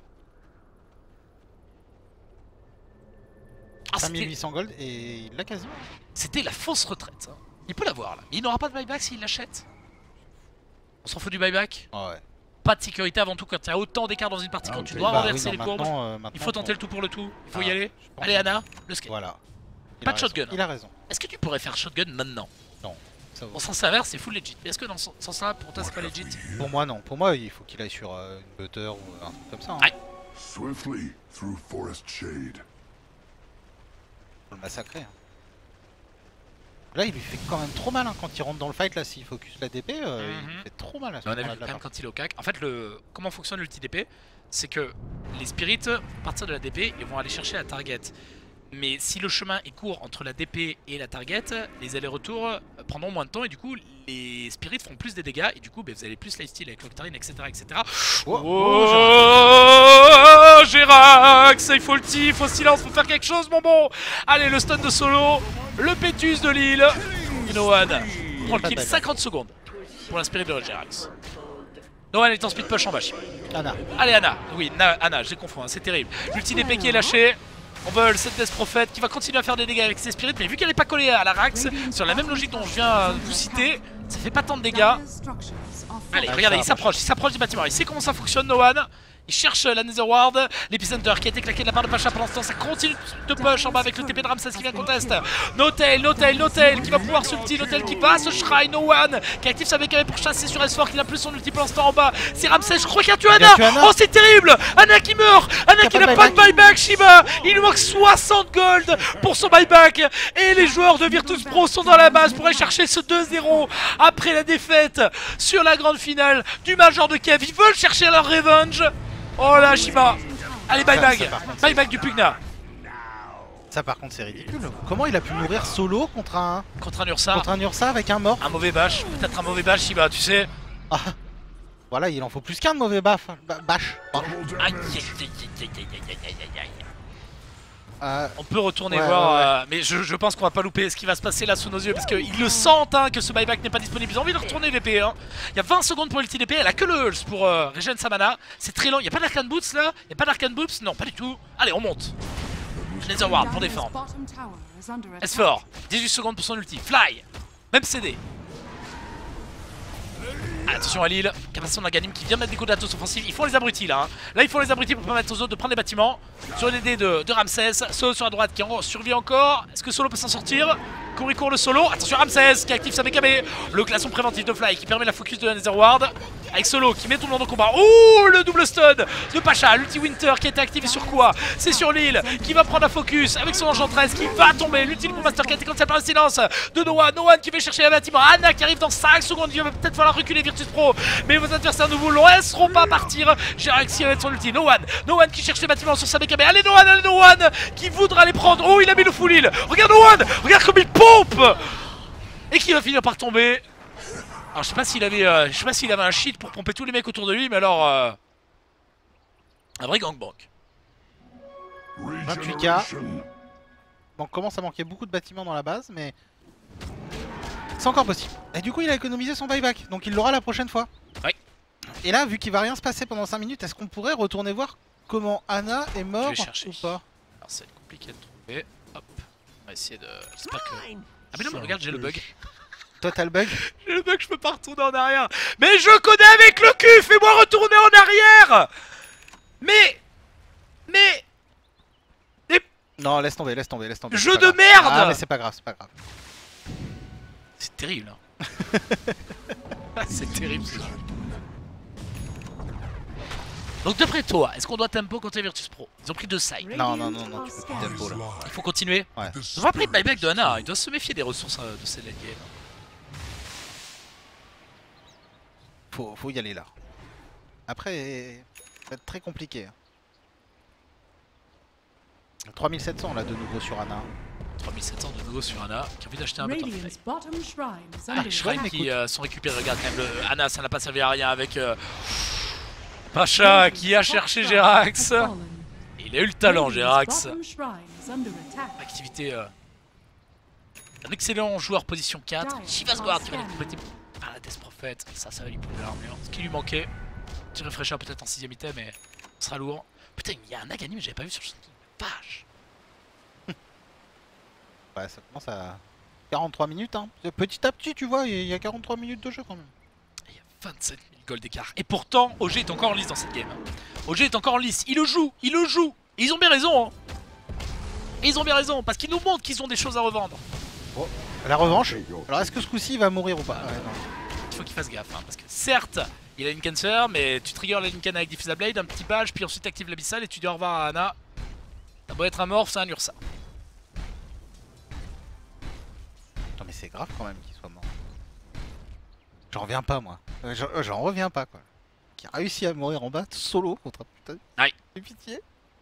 Ah, cinq mille huit cents gold et il l'a quasiment. C'était la fausse retraite. Hein. Il peut l'avoir là, mais il n'aura pas de buyback s'il l'achète. On s'en fout du buyback. Oh, ouais. Pas de sécurité avant tout quand il y a autant d'écart dans une partie, Ah, quand okay. tu dois bah, renverser oui, non, les courbes. euh, Il faut tenter le tout pour le tout, il faut ah, y aller. Allez Anna, le skate. Voilà. Il Pas de raison. shotgun. Il a raison. Est-ce que tu pourrais faire shotgun maintenant? Non. Ça En sens inverse, c'est full legit. Mais est-ce que dans ce sens-là, pour toi, c'est pas legit? Pour moi, non. Pour moi, il faut qu'il aille sur euh, une butter ou un truc comme ça. Hein. Ouais. Swiftly through forest shade. Faut le massacrer. Hein. Là, il lui fait quand même trop mal hein, quand il rentre dans le fight. Là, s'il focus la D P, euh, Mhm. il lui fait trop mal à ce Mais on a vu moment-là de quand la même partie. quand il est au cac. En fait, le... comment fonctionne l'ulti D P? C'est que les spirits vont partir de la D P et vont aller chercher la target. Mais si le chemin est court entre la D P et la target, les allers-retours prendront moins de temps et du coup les spirits feront plus des dégâts et du coup bah, vous allez plus lifesteal avec l'Octarine, et cetera et cetera. Oh, Oh, Gérax, il faut le tif, il faut silence, faut faire quelque chose mon bon. Allez, le stun de solo, le pétus de l'île. No One prend le kill, cinquante secondes pour la spirit de Gérax. No One est en speed push en bas. Anna. Allez Anna, oui Na Anna, je les confonds, hein, c'est terrible. L'ulti d'épée qui est lâché. On veut cette Death Prophet qui va continuer à faire des dégâts avec ses spirits, mais vu qu'elle n'est pas collée à la Rax, sur la même logique dont je viens de vous citer, ça fait pas tant de dégâts. Allez, regardez, il s'approche, il s'approche du bâtiment, il sait comment ça fonctionne, No One. Il cherche la Netherward, l'Epicenter qui a été claqué de la part de Pacha pendant ce temps, ça continue de push en bas avec le T P de Ramsès qui vient contest. Notail, Notail, Notail qui va pouvoir se ulti, Notail qui va se shrine, No One qui active sa B K B pour chasser sur S quatre, qui n'a plus son ulti pour l'instant en bas. C'est Ramsès, je crois qu'il y a tué Anna. Oh c'est terrible, Anna qui meurt, Anna qui n'a pas de buyback, Shiba. Il lui manque soixante gold pour son buyback. Et les joueurs de Virtus Pro sont dans la base pour aller chercher ce deux zéro après la défaite sur la grande finale du Major de Kiev. Ils veulent chercher leur revenge. Oh là Shiba. Allez buyback, buyback du Pugna. Ça par contre c'est ridicule. Comment il a pu mourir solo contre un Contre un Ursa. contre un Ursa avec un mort? Un mauvais bash, peut-être un mauvais bash Shiba, tu sais. Ah. Voilà, il en faut plus qu'un de mauvais baff, ba bash. Aïe aïe aïe aïe aïe aïe aïe aïe aïe. Euh, On peut retourner ouais, voir, ouais, ouais. euh, mais je, je pense qu'on va pas louper ce qui va se passer là sous nos yeux parce qu'ils le sentent hein, que ce buyback n'est pas disponible. Ils ont envie de retourner l'E P. Hein. Il y a vingt secondes pour l'ulti d'E P, elle a que le Hulz pour euh, regen sa mana. C'est très lent, il n'y a pas d'Arcane Boots là, il n'y a pas d'Arcane Boots, non pas du tout. Allez, on monte. Netherward pour défendre. S quatre, dix-huit secondes pour son ulti. Fly, même C D. Attention à Lille, capacité d'Aganim qui vient mettre des coups d'atos offensifs. Ils font les abrutis là. Hein. Là, ils font les abrutis pour permettre aux autres de prendre les bâtiments. Sur les dés de, de Ramsès. Solo sur la droite qui en survit encore. Est-ce que Solo peut s'en sortir? Court, il court le Solo. Attention Ramsès qui active sa B K B. Le glaçon préventif de Fly qui permet la focus de la Netherward. Avec Solo qui met tout le monde en combat. Oh, le double stun de Pacha. L'ulti Winter qui a été activé sur quoi? C'est sur Lille qui va prendre la focus avec son enchantress qui va tomber. L'ultime pour Master qui a été cancel par le silence de Noah. Noah qui va chercher le bâtiment. Anna qui arrive dans cinq secondes. Il va peut-être falloir reculer Virtus Pro. Mais vos adversaires ne vous laisseront pas partir. J'ai réussi avec son ulti. No One. No One qui cherche le bâtiment sur sa B K B. Allez No One, allez No One qui voudra les prendre. Oh, il a mis le full heal. Regarde No One. Regarde comme il pompe. Et qui va finir par tomber. Alors je sais pas s'il avait, euh, je sais pas s'il avait un cheat pour pomper tous les mecs autour de lui, mais alors euh, un vrai gangbang. vingt-huit K. Bon, commence à manquer beaucoup de bâtiments dans la base, mais c'est encore possible. Et du coup, il a économisé son buyback, donc il l'aura la prochaine fois. Oui. Et là, vu qu'il va rien se passer pendant cinq minutes, est-ce qu'on pourrait retourner voir comment Anna est mort ou pas? Alors ça va être compliqué de trouver. Hop, on va essayer de. J'espère que. Ah mais non mais regarde, j'ai le bug. Total bug. J'ai le bug, je peux pas retourner en arrière. Mais je connais avec le cul, fais-moi retourner en arrière. Mais, mais. Non, laisse tomber, laisse tomber, laisse tomber. Jeu de merde. Ah mais c'est pas grave, c'est pas grave. C'est terrible. Hein. C'est terrible ce jeu. Donc d'après toi, est-ce qu'on doit tempo contre les Virtus Pro? Ils ont pris deux sides. Non, non, non, non, tu peux plus tempo là. Il faut continuer. Ouais. Ils ont pas pris de buyback de Anna, il doit se méfier des ressources de cette late game. Faut, faut y aller là. Après, ça va être très compliqué. trois mille sept cents là de nouveau sur Ana. trois mille sept cents de nouveau sur Ana, qui a envie d'acheter un bâton. Radiant's bottom shrine is Ah, under les shrines attack. qui euh, sont récupérés, regarde quand même, le... Ana ça n'a pas servi à rien avec euh... Pacha qui a cherché Jerax. Il a eu le talent Jerax. Bottom shrine is under attack. Activité... Euh... Un excellent joueur position quatre, Chivas Guard qui va être complété par la Death Prophet. Ça, ça va lui prouver l'armure. Ce qui lui manquait. Petit refresher peut-être en sixième item, mais ce sera lourd. Putain, il y a un Nagani mais j'avais pas vu sur le page. Ouais, ça commence à quarante-trois minutes. Hein. Petit à petit, tu vois, il y a quarante-trois minutes de jeu quand même. Il y a vingt-sept mille gold d'écart. Et pourtant, O G est encore en lice dans cette game. O G est encore en lice. Il le joue, il le joue. Et ils ont bien raison. Hein. Et ils ont bien raison, parce qu'ils nous montrent qu'ils ont des choses à revendre. Oh, la revanche. Alors, est-ce que ce coup-ci il va mourir ou pas? Ouais, non. Il faut qu'il fasse gaffe, hein, parce que certes, il a une cancer, mais tu triggers la Lincoln avec Diffusal Blade, un petit badge, puis ensuite active l'abyssal et tu dis au revoir à Ana. Ça doit être un morph, c'est un Ursa. Non, mais c'est grave quand même qu'il soit mort. J'en reviens pas, moi. Euh, J'en j'en reviens pas, quoi. Qui a réussi à mourir en bas solo contre un putain. Aïe. Fais pitié.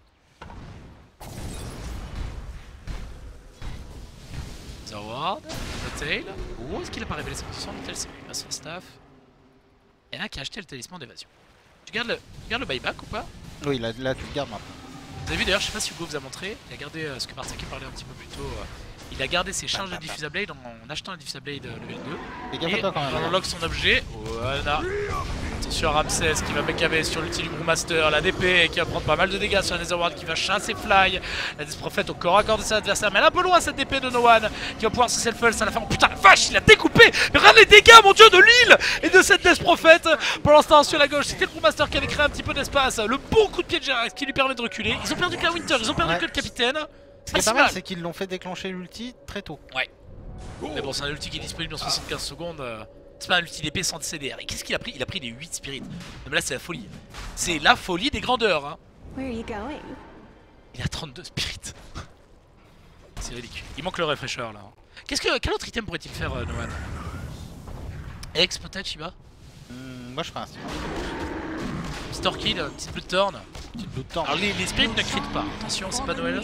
Zaward, Tail. Oh, est-ce qu'il a pas révélé sa position? Nickel, c'est lui, grâce au staff. Et là qui a acheté le talisman d'évasion. Tu gardes le, tu gardes le buyback ou pas? Oui, là, là tu le gardes maintenant. Vous avez vu d'ailleurs, je sais pas si Hugo vous a montré, il a gardé euh, ce que Martaki parlait un petit peu plus tôt. Euh, il a gardé ses charges de Diffusal Blade en, en achetant un Diffusal Blade euh, level deux. Fais gaffe Et à toi quand même. on unlock son objet. Voilà. Attention à Ramsès qui va mécaver sur l'ulti du Brewmaster, la D P qui va prendre pas mal de dégâts sur la Netherworld qui va chasser Fly. La Death Prophet au corps à corps de son adversaire, mais elle est un peu loin cette D P de No One qui va pouvoir se self-pulse à la fin. Oh putain la vache, il a découpé. Mais regarde les dégâts mon dieu de l'île et de cette Death Prophet. Pour l'instant sur la gauche, c'était le Brewmaster qui avait créé un petit peu d'espace. Le bon coup de pied de Jerax qui lui permet de reculer. Ils ont perdu que la Winter, ils ont perdu Ouais. que le capitaine. Ce qui est C'est pas pas mal, si c'est qu'ils l'ont fait déclencher l'ulti très tôt. Ouais. Mais bon, c'est un ulti qui est disponible en soixante-quinze secondes. euh, C'est pas un ulti d'épée sans C D R. Et qu'est-ce qu'il a pris? Il a pris les huit spirits. Non, mais là, c'est la folie. C'est la folie des grandeurs. Hein. Where are you going? Il a trente-deux spirits. C'est ridicule. Il manque le refresher là. Qu'est-ce que, quel autre item pourrait-il faire, euh, Noan? Ex, peut-être, Shiba? Hmm, moi je ferais un style. Storkid, petite blood turn. Petite bout de temps. Alors, les, les spirits ne critent pas. Attention, c'est pas Noël.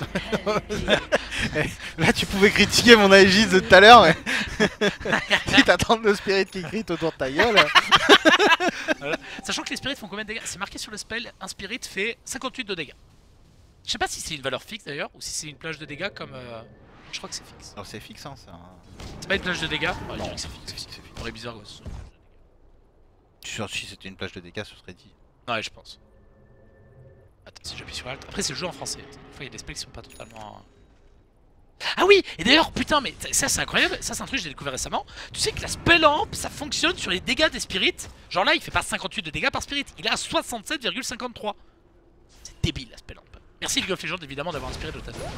Là tu pouvais critiquer mon Aegis de tout à l'heure, mais si t'as trente-deux spirits qui crient autour de ta gueule. Voilà. Sachant que les spirits font combien de dégâts? C'est marqué sur le spell, un spirit fait cinquante-huit de dégâts. Je sais pas si c'est une valeur fixe d'ailleurs, ou si c'est une plage de dégâts comme... Euh... Je crois que c'est fixe. Alors c'est fixe, hein, c'est un... C'est pas une plage de dégâts? Ouais, je Non, dirais que c'est fixe. c'est fixe. Ça aurait bizarre quoi. ce- Je suis sûr que si c'était une plage de dégâts, ce serait dit. Ouais, je pense. Attends, si j'appuie sur Alt. Après, c'est le jeu en français. Des fois, il y a des spells qui sont pas totalement... Ah oui! Et d'ailleurs, putain, mais ça, c'est incroyable. Ça, c'est un truc que j'ai découvert récemment. Tu sais que la spell amp, ça fonctionne sur les dégâts des spirits. Genre là, il fait pas cinquante-huit de dégâts par spirit. Il est à soixante-sept virgule cinquante-trois. C'est débile, la spell amp. Merci League of Legends, évidemment, d'avoir inspiré de ta Moi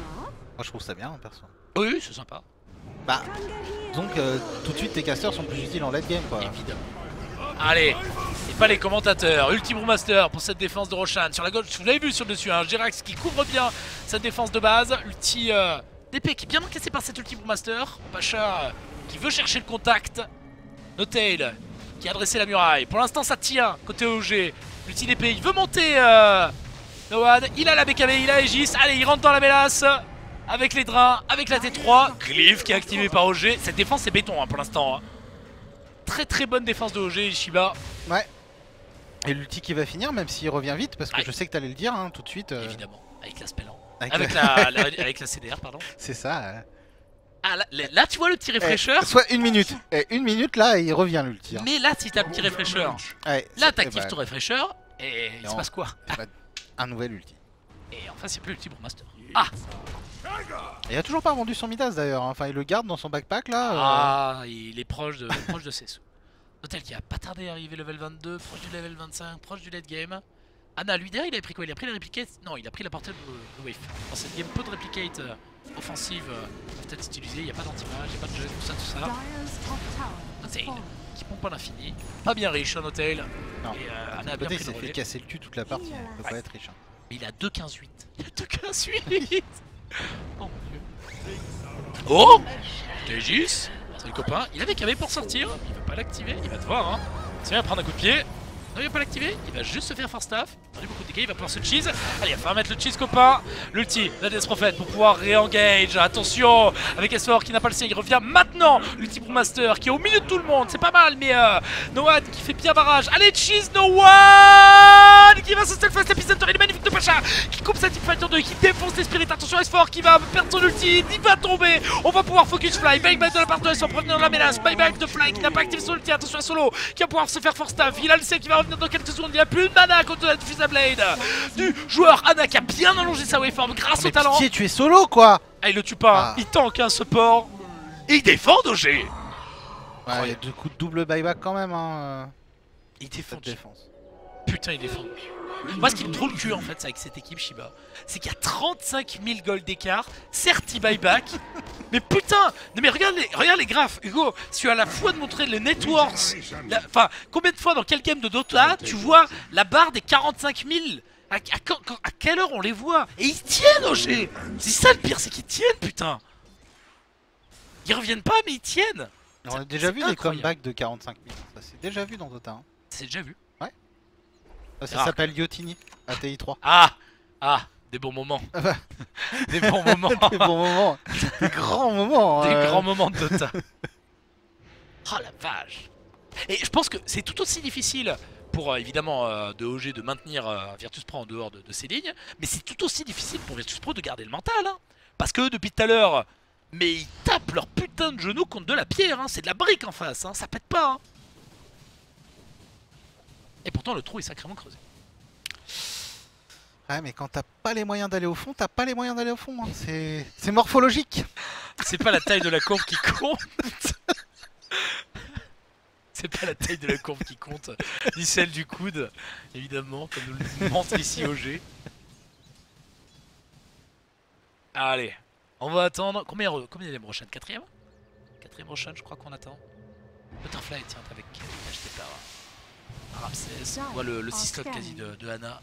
je trouve ça bien, hein, perso. Oui, oui, c'est sympa. Bah, donc euh, tout de suite tes casters sont plus utiles en late game, quoi. Évidemment. Allez, et pas les commentateurs. Ulti Brewmaster pour cette défense de Roshan. Sur la gauche, vous l'avez vu sur le dessus, hein, Jerax qui couvre bien cette défense de base. Ulti euh, d'épée qui est bien encaissé par cet Ulti Brewmaster. Pacha euh, qui veut chercher le contact. Notail qui a dressé la muraille. Pour l'instant, ça tient côté O G. Ulti d'épée, il veut monter. Euh, Noad, il a la B K B, il a Aegis. Allez, il rentre dans la mélasse. Avec les drains, avec la T trois. Glyph qui est activé par O G. Cette défense, c'est béton hein, pour l'instant. Hein. Très très bonne défense de O G, Ishiba. Ouais. Et l'ulti qui va finir, même s'il revient vite, parce que Ouais. je sais que t'allais le dire hein, tout de suite. euh, Évidemment, avec la spellant. Avec Avec, la- la, la- avec la C D R, pardon. C'est ça. euh. Ah, là, là, là, tu vois le petit refresher. Eh, soit une minute. Et une minute là, et il revient l'ulti. hein. Mais là, si t'as le petit refresher, Ouais, là c'est- t'actives eh ben, ton refresher et il se Non. passe quoi? eh ben, un nouvel ulti. Et enfin, c'est plus le petit Brewmaster. Ah, Et il a toujours pas vendu son Midas d'ailleurs. hein. Enfin, il le garde dans son backpack là. euh. ah il est proche de, proche de ses sous. Hotel qui a pas tardé à arriver level vingt-deux, proche du level vingt-cinq, proche du late game. Anna, lui derrière, il avait pris quoi? Il a pris la replicate? Non, il a pris la portée de, de Wave. Dans cette game, peu de replicate euh, offensive euh, peuvent être utilisées. Il n'y a pas d'anti-mage, il n'y a pas de jeu, tout ça, tout ça. Dyer's top tower has Hotel fallen. qui pompe à l'infini. Pas bien riche, un Hotel. Non. Et euh, Anna a bien Côté, pris il le s'est fait relais. casser le cul toute la partie. Il peut pas être riche. hein. Mais il a deux quinze huit. Il a deux quinze huit. Oh mon dieu. Oh Aegis, c'est le copain. Il avait qu'à pour sortir. Il veut pas l'activer. Il va te voir. Hein. C'est bien prendre un coup de pied. Non, il va pas l'activer, il va juste se faire force staff. Il a beaucoup de dégâts, il va pouvoir se cheese. Allez, il va falloir mettre le cheese copain. L'ulti, la Death Prophet pour pouvoir réengage. Attention, avec Esfor qui n'a pas le sien, il revient maintenant. L'ulti Brewmaster qui est au milieu de tout le monde, c'est pas mal, mais euh, No One qui fait bien barrage. Allez, cheese, No One qui va se self-fast epicenter. Il est magnifique de Pacha qui coupe sa teamfighter deux, qui défonce les spirits. Attention, Esfor qui va perdre son ulti, il va tomber. On va pouvoir focus Fly. Buyback de la part de Esfor, prévenir de la menace. Buyback de Fly qui n'a pas activé son ulti. Attention à Solo qui va pouvoir se faire force staff. Il a le C qui va revenir dans quelques secondes. Il a plus de mana contre la Diffusa Blade du joueur Ana qui a bien allongé sa waveform grâce Mais au talent. pitié, tu es solo quoi. Ah, il le tue pas, Ah. il tank un support. Et il défend Dogé. Ouais, il y a du coup de double buyback quand même hein. Il défend Cette Dogé. défense. Putain, il défend. Moi, ce qui me trouve le cul en fait, c'est avec cette équipe Shiba, c'est qu'il y a trente-cinq mille gold d'écart. Certes, il buyback, mais putain, non mais regarde les, regarde les graphes, Hugo. Si tu as la foi de montrer les networks, la- enfin, combien de fois dans quel game de Dota tu vois la barre des quarante-cinq mille? À, à, quand- quand- à quelle heure on les voit? Et ils tiennent, O G. C'est ça le pire, c'est qu'ils tiennent, putain. Ils reviennent pas, mais ils tiennent. On a C'est- déjà c'est vu des incroyable. comebacks de quarante-cinq mille. Ça c'est déjà vu dans Dota. Hein. C'est déjà vu. Ça, C'est ça rare. s'appelle Yotini, A T I trois. Ah, ah, des bons moments. Ah bah. Des bons moments. Des bons moments, des grands moments. Des euh. grands moments de Dota. Oh la vache. Et je pense que c'est tout aussi difficile pour euh, évidemment euh, de O G de maintenir euh, Virtus Pro en dehors de, de ses lignes, mais c'est tout aussi difficile pour Virtus Pro de garder le mental. Hein. Parce que depuis tout à l'heure, mais ils tapent leur putain de genoux contre de la pierre. Hein. C'est de la brique en face, hein. Ça pète pas. Hein. Et pourtant le trou est sacrément creusé. Ouais, mais quand t'as pas les moyens d'aller au fond, t'as pas les moyens d'aller au fond. Hein. C'est c'est morphologique. C'est pas la taille de la courbe qui compte. C'est pas la taille de la courbe qui compte, ni celle du coude, évidemment, comme nous le montre ici O G. Allez, on va attendre. Combien, combien il y a les prochaines? Quatrième Quatrième prochaine, je crois qu'on attend. Butterfly, tiens, avec acheté par Ramsès. On voit le, le six slot quasi de, de Ana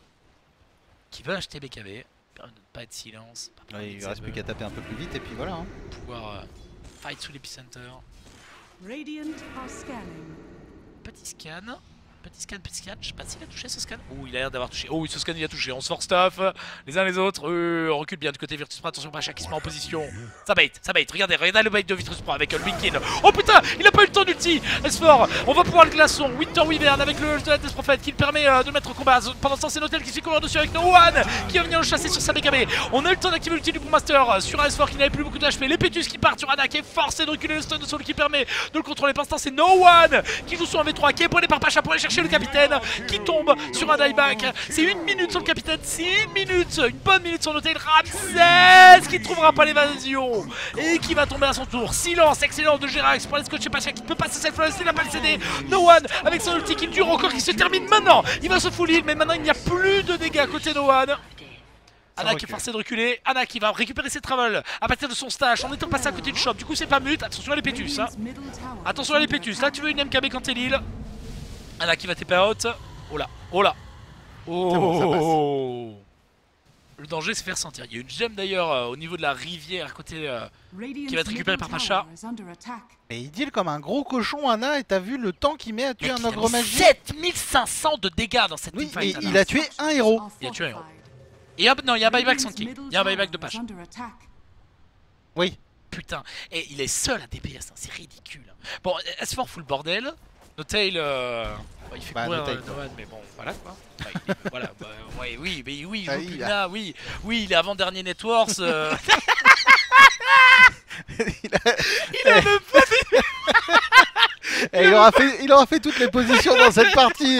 qui veut acheter B K B. Permet de ne pas être silence. Pas Ouais, il reste plus qu'à taper un peu plus vite et puis voilà. Hein. pouvoir euh, fight sous l'épicenter. Radiant are scanning. Petit scan, petit scan, petit scan. Je sais pas s'il a touché ce scan. Oh, il a l'air d'avoir touché. Oh oui, ce scan il a touché. On se force staff les uns les autres. Euh, on recule bien du côté Virtus Pro. Attention, Pacha qui se met en position. Ça bait, ça bait. Regardez, regardez le bait de Virtus Pro avec le Winkin. Oh putain, il a pas eu le temps d'ulti. S-Fort, on va pouvoir le glaçon. Winter Wyvern avec le de la Death Prophet qui le permet euh, de le mettre au combat. Pendant ce temps, c'est Notel qui se fait courir dessus avec No One qui va venir le chasser sur sa B K B. On a eu le temps d'activer l'ulti du Brewmaster sur un S-Fort qui n'avait plus beaucoup d'H P. Les Pétus qui partent sur Ana qui est forcé de reculer le stun de Soul qui permet de le contrôler. Pour l'instant, c'est No One qui joue sur un V trois qui est poigné par Pacha pour aller chercher le capitaine qui tombe sur un dieback. C'est une minute sur le capitaine, c'est une minute, une bonne minute sur Notel. Ramsès qui ne trouvera pas l'évasion et qui va tomber à son tour. Silence, excellent de Gerax pour aller scotcher Pacha qui ne peut pas se self-lance, il n'a pas le C D. No One avec son ulti qui dure encore, qui se termine maintenant. Il va se full heal, mais maintenant il n'y a plus de dégâts côté No One. Ana qui est forcée de reculer, Ana qui va récupérer ses travels à partir de son stash en étant passé à côté du shop. Du coup c'est pas mute, attention à les pétus hein. Radiant's middle tower Attention à les is under pétus, là attack. tu veux une M K B quand t'es l'île. Ana qui va taper out. Oh là, oh là. Oh, bon, ça passe. Le danger se fait ressentir. Il y a une gemme d'ailleurs euh, au niveau de la rivière à côté. euh, Radiant's qui va être récupéré middle par Pacha. tower is under attack. Mais il deal comme un gros cochon Ana et t'as vu le temps qu'il met à tuer Mec, un il a ogre mis magique. sept mille cinq cents de dégâts dans cette Oui, teamfight. mais Ana. il a tué un héros. Are Il a tué un héros. fortified. Et hop, non, il y a un buyback sans Radiant's kick. middle Il y a un buyback de tower is Pacha. under attack. Oui. Putain, et il est seul à D P S, hein, c'est ridicule. Bon, S-Fort fout le bordel. Notail, euh... bah, il fait Bah, courir Notail, euh, Noan, mais bon, voilà quoi. Bah, il est- voilà, bah, ouais, oui, mais oui, il Ah, joue il plus a- là, oui, oui, il est avant-dernier Networks. Euh... il, a... il a même pas Eh, il, aura fait, il aura fait toutes les positions dans cette partie.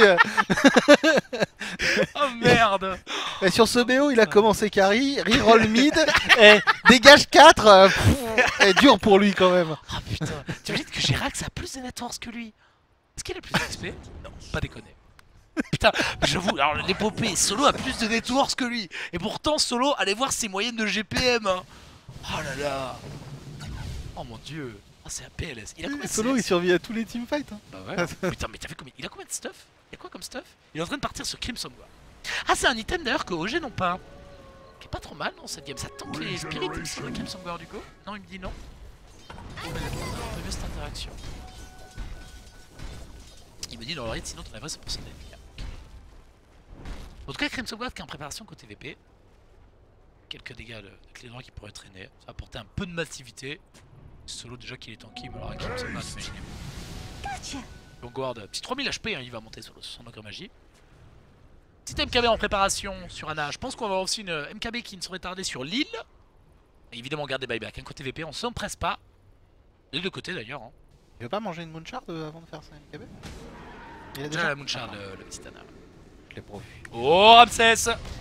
Oh merde. Et sur ce B O, il a commencé carry, reroll mid, et dégage quatre. euh, pff, et dur pour lui quand même. Oh putain, tu imagines que Gerax a plus de Networks que lui? Est-ce qu'il a plus d'X P? Non, pas déconner. Putain, j'avoue, alors l'épopée, Solo a plus de Networks que lui. Et pourtant, Solo, allez voir ses moyennes de G P M. Hein. Oh là là. Oh mon dieu. Ah, c'est un P L S. Il a combien de Solo, C il S? survit à tous les teamfights. Hein. Bah ouais. Putain, mais t'as vu combien? Il a combien de stuff? Il y a quoi comme stuff? Il est en train de partir sur Crimson War. Ah, c'est un item d'ailleurs que O G n'ont pas. Qui est pas trop mal dans cette game. Ça tente les spirits sur le Crimson War du coup? Non, il me dit non. On peut mieux cette interaction. Il me dit dans l'oreille, sinon t'en avais cent pour cent d'N P. En tout cas, Crimson Guard qui est en préparation côté V P. Quelques dégâts de, de clé droit qui pourraient traîner. Ça va apporter un peu de massivité. Solo déjà qu'il est tanky, mais alors Crimson Guard, imaginez. Vanguard, petit trois mille H P, hein, il va monter sur le soixante degrés magie. Petit M K B en préparation sur Ana. Je pense qu'on va avoir aussi une M K B qui ne saurait tarder sur l'île. Et évidemment, garder buyback. Un côté V P, on s'empresse pas. Les deux côtés d'ailleurs. Hein. Il veut pas manger une Moonshard euh, avant de faire sa M K B? Il a déjà la Moonshard, ah, le, le petit Ana. Je l'ai prévu. Oh, Ramsès!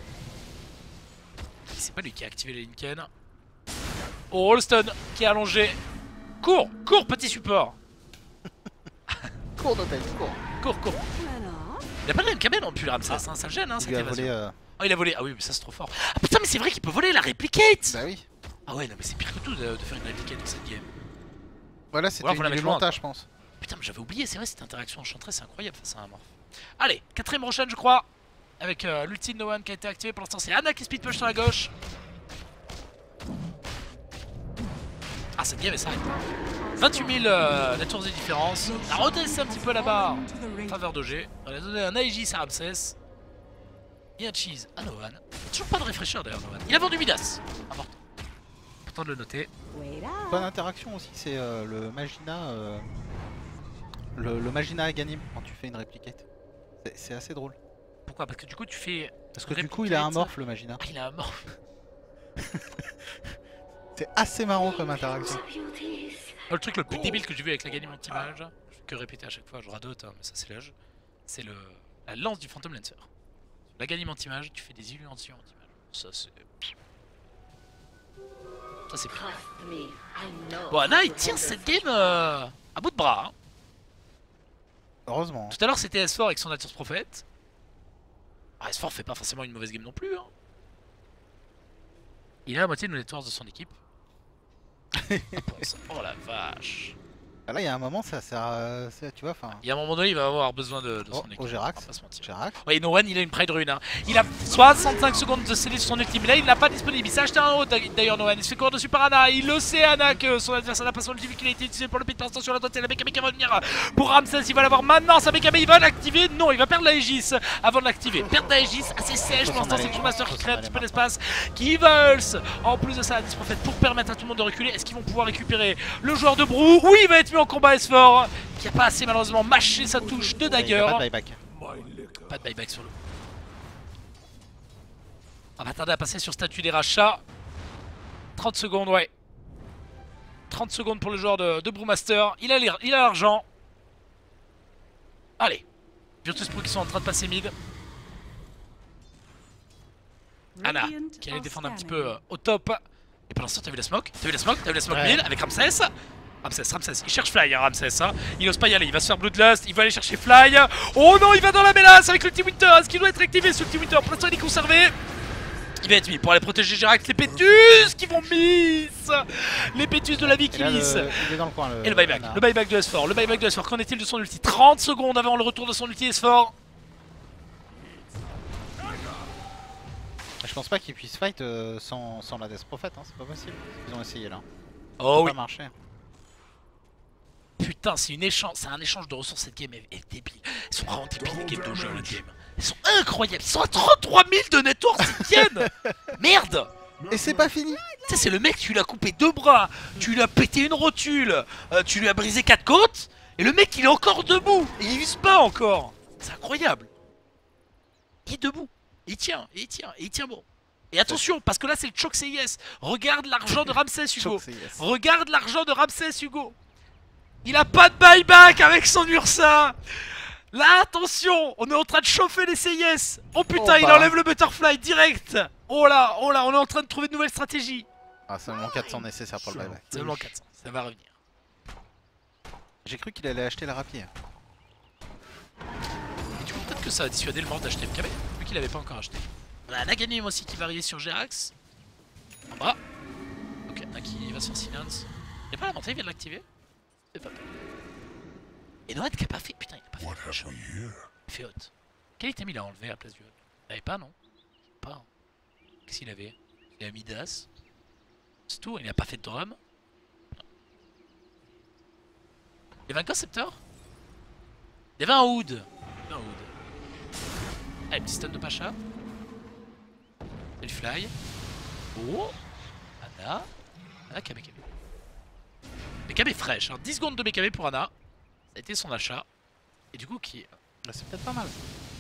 C'est pas lui qui a activé les Linken. Oh, le stun qui est allongé. Cours, cours, petit support. Cours d'hôtel, cours. Cours, cours. Il a pas de M K B non plus, Ramsès, ah. hein, ça gêne, hein, cette évasion. Euh... Oh, il a volé, ah oui, mais ça c'est trop fort. Ah putain, mais c'est vrai qu'il peut voler la réplicate. Bah oui. Ah ouais, non, mais c'est pire que tout de, de faire une réplicate dans cette game. Voilà, c'était une élémentaire, je pense. Putain, mais j'avais oublié, c'est vrai, cette interaction enchanterée, c'est incroyable face à un morph. Allez, quatrième rochaine, je crois. Avec euh, l'ulti de No One qui a été activé pour l'instant, c'est Ana qui speed push sur la gauche. Ah, cette game est s'arrête. vingt-huit mille euh, la tour de différence. On a redressé un petit peu là-bas en faveur d'O G. On a donné un Aegis à Ramsès. Et un cheese à No One. Toujours pas de refresher d'ailleurs, No One. Il a vendu Midas. Important. Important de le noter. Bonne interaction aussi, c'est euh, le Magina. Euh, le, le Magina à Ganim quand tu fais une réplicate. C'est assez drôle. Pourquoi? Parce que du coup tu fais. Parce que du coup il a un morph le Magina. Ah, il a un morph. C'est assez marrant comme interaction. Oh, le truc le plus débile que j'ai vu avec la Ganim anti-mage, je fais que répéter à chaque fois, je radote, hein, mais ça c'est l'âge. C'est le la lance du Phantom Lancer. La Ganim anti-mage, tu fais des illuminations anti-mage. Ça c'est. Ça c'est pire. Bon, Ana il tient cette game euh, à bout de bras. Hein. Heureusement. Tout à l'heure c'était S four avec son Nature's Prophet. Ah, S four fait pas forcément une mauvaise game non plus. Hein. Il a la moitié de nos networks de son équipe. Oh la vache. Là il y a un moment ça sert à... tu vois enfin. Il y a un moment donné il va avoir besoin de, de oh, son équipe. Au Gerax. Gerax. Oui, No One il a une Pride Rune. Hein. Il a soixante-cinq secondes de sceller sur son ultime. Là il l'a pas disponible. Il s'est acheté un haut d'ailleurs No One. Il se fait courir dessus par Ana. Il le sait Ana que son adversaire n'a pas son ultime qu'il a été utilisé pour le pit l'instant sur la droite. C'est la B K B qui va venir pour Ramsès. Il va l'avoir maintenant. Sa B K B il va l'activer. Non, il va perdre la Aegis avant de l'activer. Perdre la Aegis assez sèche pour l'instant. C'est le Master qui crée un petit peu d'espace. Qui veulent en plus de ça la Prophète pour permettre à tout le monde de reculer. Est-ce qu'ils vont pouvoir récupérer le joueur de Brou? Oui, il va être mis en combat S four. Qui a pas assez malheureusement mâché sa touche de dagger. Pas de buyback. Pas de buyback sur le. On va tarder à passer sur statut des rachats. trente secondes, ouais. trente secondes pour le joueur de, de Brewmaster. Il a l'argent. Allez. Virtus Pro qui sont en train de passer mid. Ana qui allait défendre un petit peu euh, au top. Et pour l'instant, t'as vu la smoke? T'as vu la smoke? T'as vu la smoke ouais. Mid avec Ramsès? Ramsès, Ramsès, il cherche Fly, hein, Ramsès. Hein. Il ose pas y aller, il va se faire Bloodlust, il va aller chercher Fly. Oh non, il va dans la mélasse avec le Team Winter. Est-ce qu'il doit être activé ce Team Winter? Pour l'instant, il est conservé. Il va être mis pour aller protéger Gerax. Les Pétus qui vont miss. Les Pétus de la vie qui miss. Il est dans le coin. Le... Et le buyback, le buyback de S four. Le buyback de S four. Qu'en est-il de son ulti? trente secondes avant le retour de son ulti S four. Je pense pas qu'ils puissent fight euh, sans, sans la Death Prophet, hein, c'est pas possible. Ils ont essayé là. Oh ça oui. Pas marché. Putain, c'est une échange, c'est un échange de ressources cette game est, est débile. Ils sont vraiment débiles les games de jeu la game. Ils sont incroyables, ils sont à trente-trois mille de network, ils tiennent. Merde. Et c'est pas fini. Tu sais, c'est le mec, tu lui as coupé deux bras, tu lui as pété une rotule, euh, tu lui as brisé quatre côtes, et le mec il est encore debout, et il use pas encore. C'est incroyable. Il est debout, il tient, et il tient, et il tient bon. Et attention, parce que là c'est le choc C I S. Regarde l'argent de Ramsès Hugo. Regarde l'argent de Ramsès Hugo. Il a pas de buyback avec son Ursa. Là, attention, on est en train de chauffer les C I S. Oh putain, oh, il bah. enlève le Butterfly direct. Oh là, oh là, on est en train de trouver de nouvelles stratégies. Ah, c'est seulement quatre cents nécessaires pour le buyback. Seulement quatre cents, ça va revenir. J'ai cru qu'il allait acheter la rapier. Et du coup, peut-être que ça a dissuadé le mort d'acheter M K B, vu qu'il avait pas encore acheté. On a Naganim aussi qui va arriver sur Gerax. En bas. Ok, Naki va se faire silence. Il n'y a pas la montée, il vient de l'activer. C'est pas mal. Et Noël qui a pas fait. Putain, il a pas fait. Il fait haute. Quel item il a enlevé à la place du haut? Il avait pas, non? Pas. Qu'est-ce qu'il avait? Il a Midas. C'est tout, il n'a pas fait de drum. Non. Il y avait un concepteur? Il y avait un Hood. Un Hood. Allez, petit stun de Pacha. Elle fly. Oh. Ana. Ana K B K B. B K B fraîche, hein. dix secondes de B K B pour Ana. Ça a été son achat. Et du coup, qui. Bah, c'est peut-être pas mal.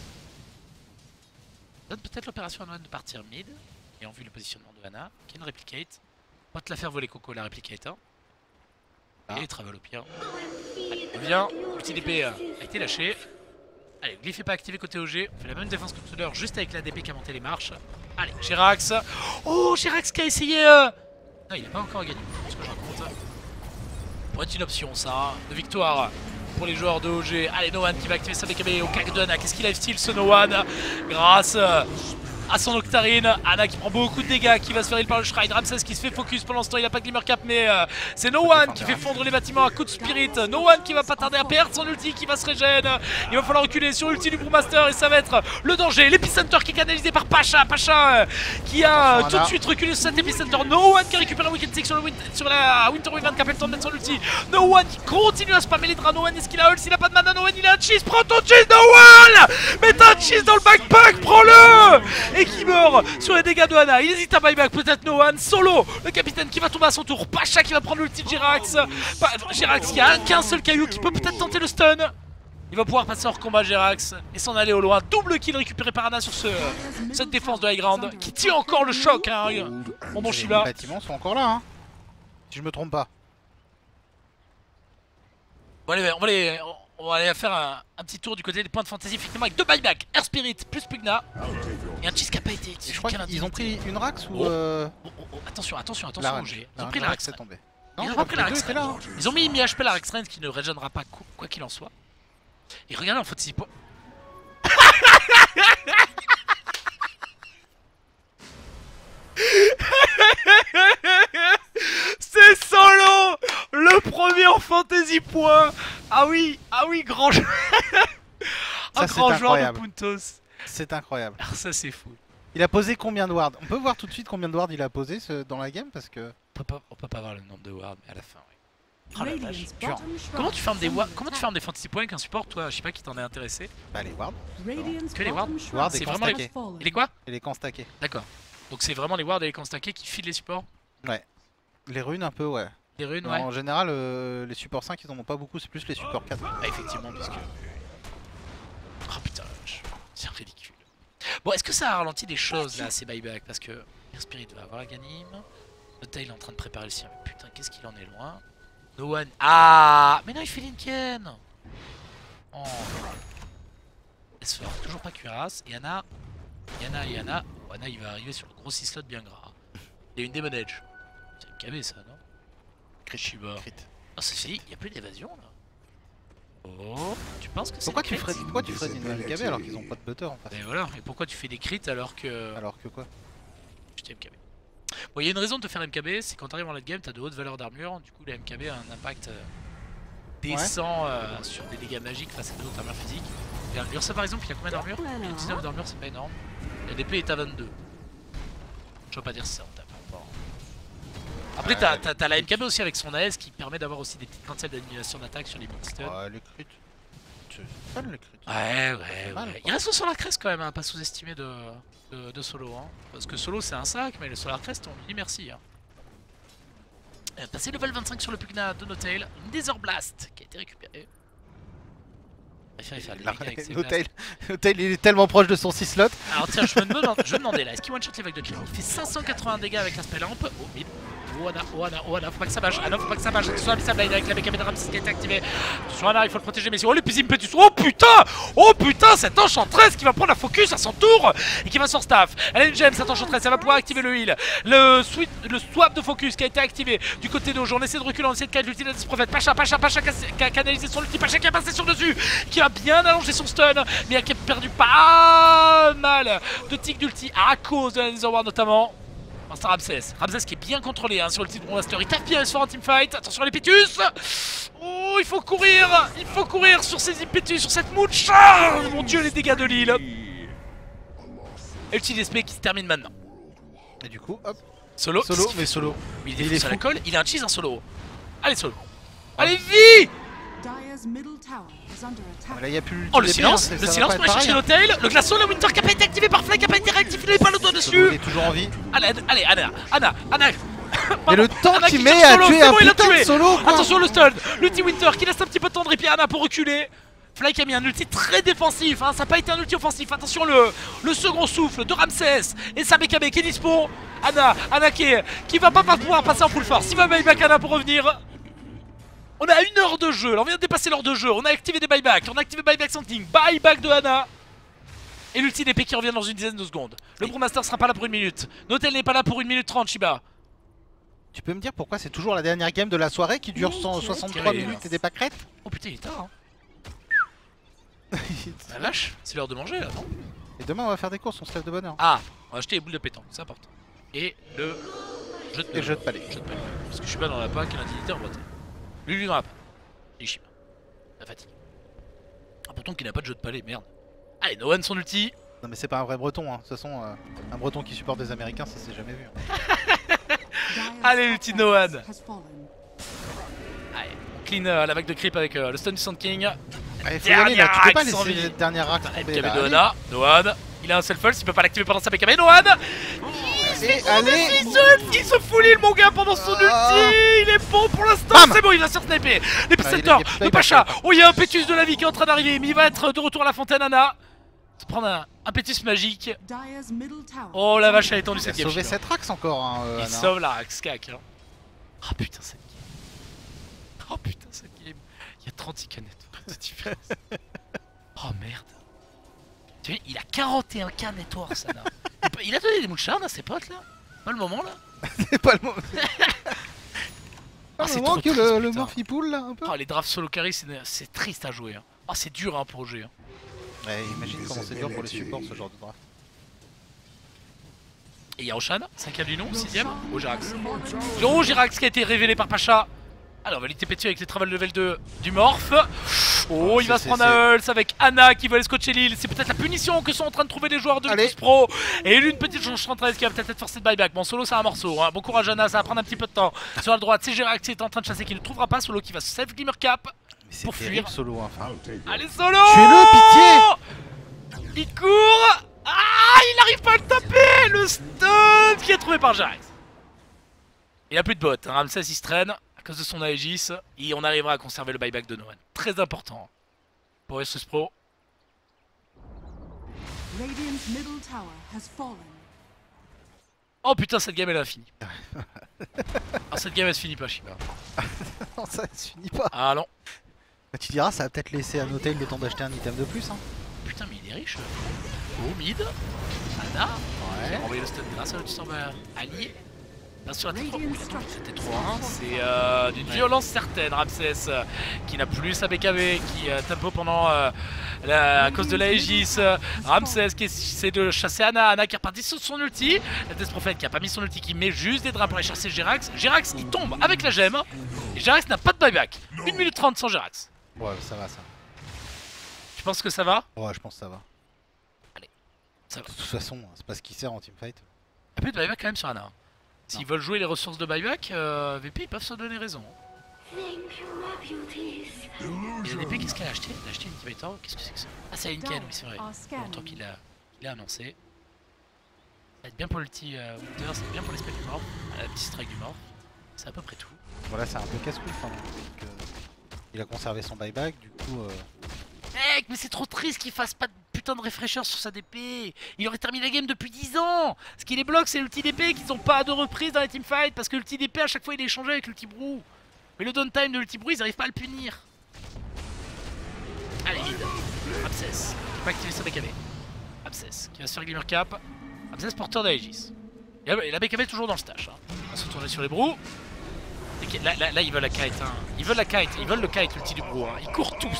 Donne peut-être l'opération à Noan de partir mid. Et en vue le positionnement de Ana. Qui est une replicate. On va te la faire voler Coco, la replicate. Hein. Ah. Et travel au pire. Allez, revient. L'ulti D P a été lâché. Allez, Glyph n'est pas activé côté O G. On fait la même défense que tout à l'heure, juste avec la D P qui a monté les marches. Allez, Jerax. Oh, Jerax qui a essayé. Euh... Non, il n'a pas encore gagné. C'est ce que je raconte. Pourrait être une option, ça. Hein, de victoire pour les joueurs de O G. Allez, Noan qui va activer sa B K B au Kagdon. Qu'est-ce qu'il lifesteal ce Noan grâce à son Octarine. Ana qui prend beaucoup de dégâts, qui va se faire heal par le Shrine. Ramsès qui se fait focus pendant ce temps, il n'a pas Glimmer Cap, mais euh, c'est Noan qui fait fondre les bâtiments à coup de spirit. Noan qui va pas tarder à perdre son ulti, qui va se régène. Il va falloir reculer sur l'ulti du Brewmaster et ça va être le danger. L'Epicenter qui est canalisé par Pacha. Pacha euh, qui a euh, tout de suite reculé sur cet Epicenter. Noan qui récupère un Weekend Six sur, le win sur la Winter Weavant qui a fait le temps de mettre son ulti. Noan qui continue à spammer les draps. Noan, est-ce qu'il a ult? S'il a pas de mana, Noan il a un cheese. Prends ton cheese, Noan. Mets un cheese dans le backpack, prends-le. Et qui meurt sur les dégâts de Ana. Il hésite à buyback, peut-être Noan. Solo, le capitaine qui va tomber à son tour. Pacha qui va prendre l'ulti de Jerax. Jerax qui a qu'un seul caillou qui peut peut-être tenter le stun. Il va pouvoir passer hors combat Jerax et s'en aller au loin. Double kill récupéré par Ana sur ce, cette défense de high ground qui tient encore le choc. Hein, mon bon Shiva. Les bâtiments sont encore là, hein. Si je me trompe pas. Bon, allez, on va aller, on va aller faire un, un petit tour du côté des points de fantasy, effectivement, avec deux buyback, Air Spirit plus Pugna. Et un cheese qui a pas été. Et je crois qu'ils ont pris une Rax ou. Euh... Oh, oh, oh, attention, attention, attention, la O G. Ils la ont pris la la Rax Rax. est tombée. Ils Non, ont repris la Rax. là, hein. Ils ont mis mi H P la Rax Range qui ne régénera pas quoi qu'il en soit. Et regardez en fantasy points. C'est Solo, le premier en fantasy point. Ah oui, ah oui, grand jeu. Un grand joueur de Puntos. C'est incroyable. Alors ça c'est fou. Il a posé combien de wards? On peut voir tout de suite combien de wards il a posé ce, dans la game parce que. On peut pas, on peut pas voir le nombre de wards, mais à la fin, oui. Oh la vache. Dur. Comment tu fermes des wards, comment tu fermes des fantasy points avec un support, toi? Je sais pas qui t'en est intéressé. Bah les wards. Que les wards. Wards et C'est camps vraiment les- stackés. Et les quoi? Et les camps stackés. D'accord. Donc c'est vraiment les wards et les camps stackés qui filent les supports. Ouais. Les runes un peu, ouais. Les runes, Non, ouais. en général, euh, les supports cinq ils en ont pas beaucoup, c'est plus les supports quatre. Ah, effectivement, puisque. Oh putain, je- c'est ridicule. Bon, est-ce que ça a ralenti des choses là, ces buybacks? Parce que Air Spirit va avoir la Ganim. Notail est en train de préparer le sien. Mais putain, qu'est-ce qu'il en est loin. No one. Ah, mais non, il fait Linken. Oh. S four, toujours pas cuirasse. Et Ana. Et Ana, et Ana. Oh, Ana, il va arriver sur le gros six slot bien gras. Il y a une Demon Edge. C'est une K B ça, non? Krishiba. Crit. Oh, c'est fini, il n'y a plus d'évasion là. Oh, tu penses que c'est Pourquoi une tu crit? ferais, pourquoi tu ferais des M K B alors qu'ils ont pas de butter en face? Mais voilà, et pourquoi tu fais des crits alors que. Alors que quoi? Je t'ai M K B. Bon, il y a une raison de te faire M K B, c'est quand t'arrives en late game, t'as de hautes valeurs d'armure, du coup la M K B a un impact euh, décent euh, sur des dégâts magiques face à des autres armures physiques. Regarde, l'Ursa par exemple, il a combien d'armure? Il a dix-neuf d'armure, c'est pas énorme. La D P est à vingt-deux. Je veux pas dire si ça on tape encore. Après, t'as t'as- t'as la M K B aussi avec son A S qui permet d'avoir aussi des petites cancels d'annulation d'attaque sur les mid-stuns. Ouais, les crits. C'est fun les crits. Ouais, ouais, mal, ouais. quoi. Il reste le Solar Crest quand même, hein, pas sous-estimé de, de, de Solo. Hein. Parce que Solo c'est un sac, mais le Solar Crest on lui dit merci. Hein. Euh, Passé level vingt-cinq sur le Pugna de Notail, une Nether Blast qui a été récupérée. Préférez faire des dégâts avec ses Notail, blasts. Notail, il est tellement proche de son six slot. Alors tiens, je me demande, je me demandais là, est-ce qu'il one-shot les vagues de kill? Il fait cinq cent quatre-vingts dégâts avec la spell lampe. Oh, mais... Oh Ana, oh Ana, oh Ana, faut pas que ça bâche, Ana, faut pas que ça bâche. Attention à Missile Blade avec la B K B de Ramsès qui a été activée. Attention Ana, il faut le protéger, messieurs. Oh, les petits impetus. Oh putain, oh putain, cette enchantresse qui va prendre la focus à son tour et qui va sur staff. Elle a une gemme, cette enchantresse, elle va pouvoir activer le heal. Le, sweet, le swap de focus qui a été activé du côté de on essaie de reculer, on essaie de caler l'ulti de ce prophète. Pacha, Pacha, Pacha qui a canalisé son ulti, Pacha qui a passé sur dessus, qui a bien allongé son stun, mais qui a perdu pas mal de tics d'ulti à cause de la Netherward notamment. C'est Ramsès. Ramsès qui est bien contrôlé hein, sur le titre de Master. Il tape bien sur un teamfight. Attention à l'Impetus. Oh, il faut courir. Il faut courir sur ces Impetus, sur cette mouche. Oh, mon dieu, les dégâts de l'île. Et le T D S P qui se termine maintenant. Et du coup, hop. Solo. Solo, mais solo. Il il est défonce à la fou. colle. Il a un cheese, un solo. Allez, solo. Allez, vie. Dire's middle tower is under attack. Là, y a plus Oh le l'U T B, silence, hein, le ça silence va pour pas aller être chercher pareil, l'hôtel, le glaçon, le Winter qui a pas été activé par Fly, qui a pas été réactivé, il n'est pas le doigt hein. dessus. Il est toujours en vie. Allez, allez, Anna, Anna, Anna. Et le temps Anna qu'il qui met cherche à solo, tuer c'est un bon, il a putain de tué. solo quoi. Attention le stun, l'ulti Winter qui laisse un petit peu de temps de répit à Anna pour reculer. Fly qui a mis un ulti très défensif, hein. Ça n'a pas été un ulti offensif. Attention le, le second souffle de Ramsès et sa B K B qui est dispo. Anna, Anna qui, est, qui va pas pouvoir passer en full force. Il va buyback Anna pour revenir. On a une heure de jeu, là on vient de dépasser l'heure de jeu. On a activé des buybacks, on a activé buyback something, buyback de Anna. Et l'ulti d'épée qui revient dans une dizaine de secondes. Le Brewmaster sera pas là pour une minute. Notel n'est pas là pour une minute trente, Shiba. Tu peux me dire pourquoi c'est toujours la dernière game de la soirée qui dure cent soixante-trois Oui. minutes et des pâquerettes? Oh putain il est tard hein. La vache, c'est l'heure de manger là non? Et demain on va faire des courses, on se lève de bonne heure. Ah, on va acheter les boules de pétanque, c'est important. Et le jeu de Et le jeu de palais. Jeu de palais. Parce que je suis pas dans la PAC et l'indignité en Bretagne. Lui, lui dans la PAC. Et Shiba. La fatigue. Ah pourtant qu'il n'a pas de jeu de palais, merde. Allez, No One son ulti. Non mais c'est pas un vrai breton, hein. De toute façon, euh, un breton qui supporte des américains, ça s'est jamais vu. Hein. Dire's Allez, top l'ulti tower No One. has fallen. Allez, on clean euh, la vague de creep avec euh, le stun du Sand King. Allez, faut y aller là, tu peux pas Dernière axe en laisser vie. les dernières racks Putain, tomber M K B là. de Allez. Anna. No One. Il a un self-pulse, il peut pas l'activer pendant sa B K B. No One. Et allez. Il se, il se fout l'île mon gars pendant son Ah. ulti. Il est bon pour l'instant. Bam. C'est bon, il va se faire sniper. L'épicenter, Ah, il est- il est le Pacha. pas- Oh, il y a un Pétus de la vie qui est en train d'arriver. Mais il va être de retour à la fontaine, Anna. Se prendre un, un Pétus magique. Dire's middle tower. Oh la vache, elle est tendue Il a cette game. sauvé Shiba. cette rax encore, hein, euh, Il Anna. sauve la Rax cac. Hein. Oh putain, cette game. Oh putain, cette game. Il y a trente canettes de différence. Oh merde. Tu vois, il a quarante et un K network, ça là. Il peut- Il a donné des mouchards à ses potes là. Pas le moment là. C'est pas le moment. Ah, Pas c'est le moment trop que triste, le, le putain. Morphy Pool là un peu. Oh, les drafts solo carry, c'est c'est triste à jouer. Hein. Oh, c'est dur hein, pour jouer. Hein. Ouais, imagine comment c'est dur pour les supports ce genre de draft. Et il y a Oshan, cinquième du nom, sixième. Oh, Jirax. Oh, Jirax qui a été révélé par Pacha. Alors, on va lui T P dessus avec les travaux level deux du Morph. Oh, il va c'est- se prendre c'est- un Hulse avec Anna qui veut aller scotcher l'île. C'est peut-être la punition que sont en train de trouver les joueurs de Allez. Virtus Pro. Et une petite enchantresse qui va peut-être être forcée de buyback. Bon, Solo, c'est un morceau. Hein. Bon courage, Anna, ça va prendre un petit peu de temps. Sur la droite, c'est Jirax qui est en train de chasser, qui ne trouvera pas. Solo qui va se save Glimmer Cap. Mais c'est Pour terrible fuir. solo, hein, enfin. Allez, Solo! Tuez-le, Il court! Ah, il n'arrive pas à le taper! Le stun qui est trouvé par Jirax. Il a plus de bot, hein. Ramsès il se traîne à cause de son Aegis et on arrivera à conserver le buyback de No One. Très important pour Virtus Pro. Radiant's middle tower has fallen. Oh putain, cette game elle est infinie. Ah, cette game elle se finit pas, Shiba. Non, ça se finit pas. Ah non. Bah, tu diras, ça va peut-être laisser à Notel le temps d'acheter un item de plus. Hein. Putain, mais il est riche. Oh, mid. Anna. Ouais. Envoyer le stun grâce à notre storm allié. Bien sûr, c'était trois un, c'est euh, d'une violence certaine. Ramsès euh, qui n'a plus sa B K B, qui euh, tempo pendant euh, la, à cause de la Aegis. Ramsès qui essaie de chasser Anna, Anna qui est repartie sur son ulti. La Death Prophet qui a pas mis son ulti, qui met juste des draps pour aller chasser Jirax. Jirax il tombe avec la gemme et Jirax n'a pas de buyback. une minute trente sans Jirax. Ouais, ça va, ça. Tu penses que ça va? Ouais, je pense que ça va. Allez, ça va. De toute façon, c'est pas ce qui sert en teamfight. Un peu de buyback quand même sur Anna. S'ils veulent jouer les ressources de buyback, euh, V P ils peuvent se donner raison. Et la D P, qu'est-ce qu'elle a acheté? Elle a acheté une Incubator, qu'est-ce que c'est que ça? Ah, c'est une Ken, oui, c'est vrai. Longtemps qu'il a, qu'il a annoncé. Ça va être bien pour l'ulti euh, Winter, ça va être bien pour l'espèce du mort. La petite strike du mort. C'est à peu près tout. Voilà, c'est un peu casse-couille quand même. Donc, euh, il a conservé son buyback, du coup. Euh... Mec, mais c'est trop triste qu'il fasse pas de putain de refresher sur sa D P. Il aurait terminé la game depuis dix ans. Ce qui les bloque, c'est l'ulti D P qu'ils ont pas de reprise dans les teamfights. Parce que l'ulti D P, à chaque fois, il est échangé avec l'ulti Brew. Mais le downtime de l'ulti Brew, ils arrivent pas à le punir. Allez, vide. Abscess, qui va activer sa B K B. Abscess, qui va se faire Glimmer Cap. Abscess, porteur d'Aegis. Et la B K B est toujours dans le stash. Hein. On va se retourner sur les Brew. Là, là, là, ils veulent la kite. Hein. Ils veulent la kite. Ils veulent le kite, l'ulti du Brew. Hein. Ils courent tous. Hein.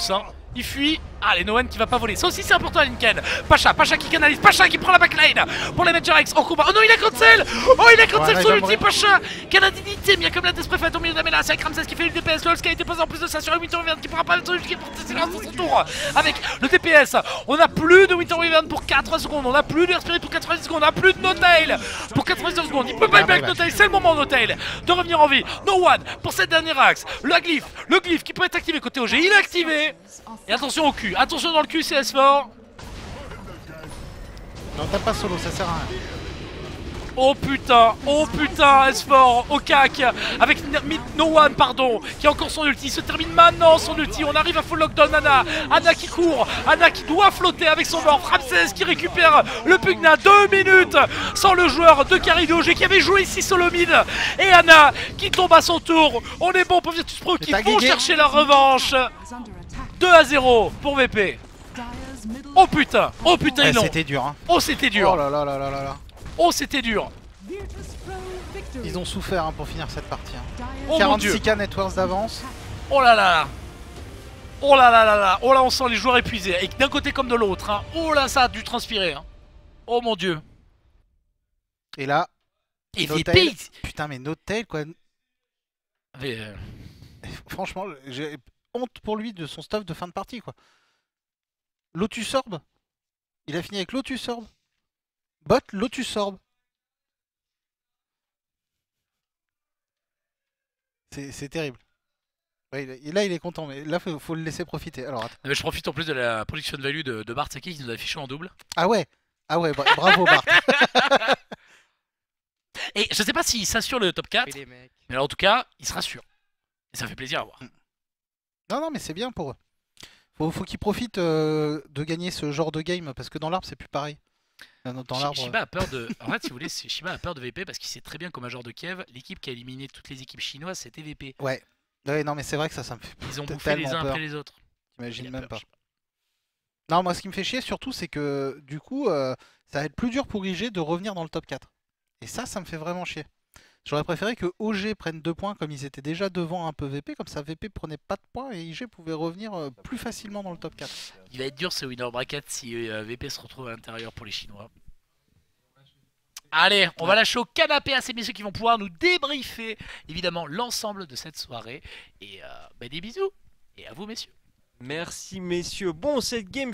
Il fuit. Allez, Noen qui va pas voler. Ça aussi, c'est important, Linken. Pacha, Pacha qui canalise. Pacha qui prend la backline pour les Major X en combat. Oh non, il a cancel. Oh, il a cancel Ouais, son mais ulti, j'aimerais- Pacha. Quelle indignité. Mais il y a comme la Desprefait au milieu de la menace. Avec Ramsès qui fait le D P S. Lols qui a été posé en plus de ça sur le Winter Wyvern qui pourra pas le qui porte ses lances dans son tour. Avec le D P S. On a plus de Winter Wyvern pour quatre secondes. On a plus de Air Spirit pour quatre-vingt-dix secondes. On a plus de No-Tail pour quatre-vingt-dix secondes. Il peut pas y avec No-Tail. C'est le moment, No-Tail, de revenir en vie. No One pour cette dernière axe. Le glyphe. Le glyphe qui peut être activé côté O G. Il est activé. Et attention au cul, attention dans le cul, c'est S four. Non, t'as pas solo, ça sert à rien. Oh putain, oh putain, S four au cac avec No One, pardon, qui a encore son ulti. Se termine maintenant son ulti. On arrive à full lockdown. Ana, Ana qui court, Ana qui doit flotter avec son mort. Ramsès qui récupère le Pugna. Deux minutes sans le joueur de carry de O G qui avait joué ici solo mid. Et Ana qui tombe à son tour. On est bon pour Virtus Pro qui t'as vont guégué. chercher leur revanche. Is under attack. deux à zéro pour V P. Dire's middle Oh putain, oh putain, Eh, ils l'ont. C'était dur, hein. Oh c'était Oh dur, là là là là là là. oh c'était dur. Virtus Pro victory. Ils ont souffert hein, pour finir cette partie. Hein. Dire's Oh mon quarante-six Dieu. K networks d'avance. Oh là là là. Oh là là là là. Oh là on sent les joueurs épuisés. Et d'un côté comme de l'autre. Hein. Oh là ça a dû transpirer. Hein. Oh mon dieu. Et là, Et No V Tail. P. putain, mais No-Tail, quoi. Mais, euh, Franchement, j'ai honte pour lui de son stuff de fin de partie, quoi. Lotus Orb. Il a fini avec Lotus Orb. Bot Lotus Orb. C'est c'est terrible. Ouais, il- et là, il est content, mais là, faut, faut le laisser profiter. Alors, attends. mais je profite en plus de la production de value de, de Bart Saki qui nous a affiché en double. Ah ouais, ah ouais, bra- bravo Bart. Et je sais pas s'il s'assure le top quatre. Mais en tout cas, il sera sûr. Et ça fait plaisir à voir. Non, non, mais c'est bien pour eux. Faut, faut qu'ils profitent euh, de gagner ce genre de game, parce que dans l'arbre, c'est plus pareil. Dans dans Shi- l'arbre. Shiba a peur de. En fait, si vous voulez, c'est- Shiba a peur de V P parce qu'il sait très bien qu'au Major de Kiev, l'équipe qui a éliminé toutes les équipes chinoises, c'était V P. Ouais. Ouais, non, mais c'est vrai que ça, ça me fait Ils ont t- bouffé les tellement uns peur. après les autres. T'imagines Il a même peur, pas. Shiba. Non, moi, ce qui me fait chier surtout, c'est que du coup, euh, ça va être plus dur pour I G de revenir dans le top quatre. Et ça, ça me fait vraiment chier. J'aurais préféré que O G prenne deux points comme ils étaient déjà devant un peu V P, comme ça V P prenait pas de points et I G pouvait revenir euh, plus facilement dans le top quatre. Il va être dur ce winner bracket si euh, V P se retrouve à l'intérieur pour les Chinois. Allez, on va lâcher au canapé à ces messieurs qui vont pouvoir nous débriefer évidemment l'ensemble de cette soirée. Et euh, bah, des bisous. Et à vous messieurs. Merci messieurs. Bon, cette game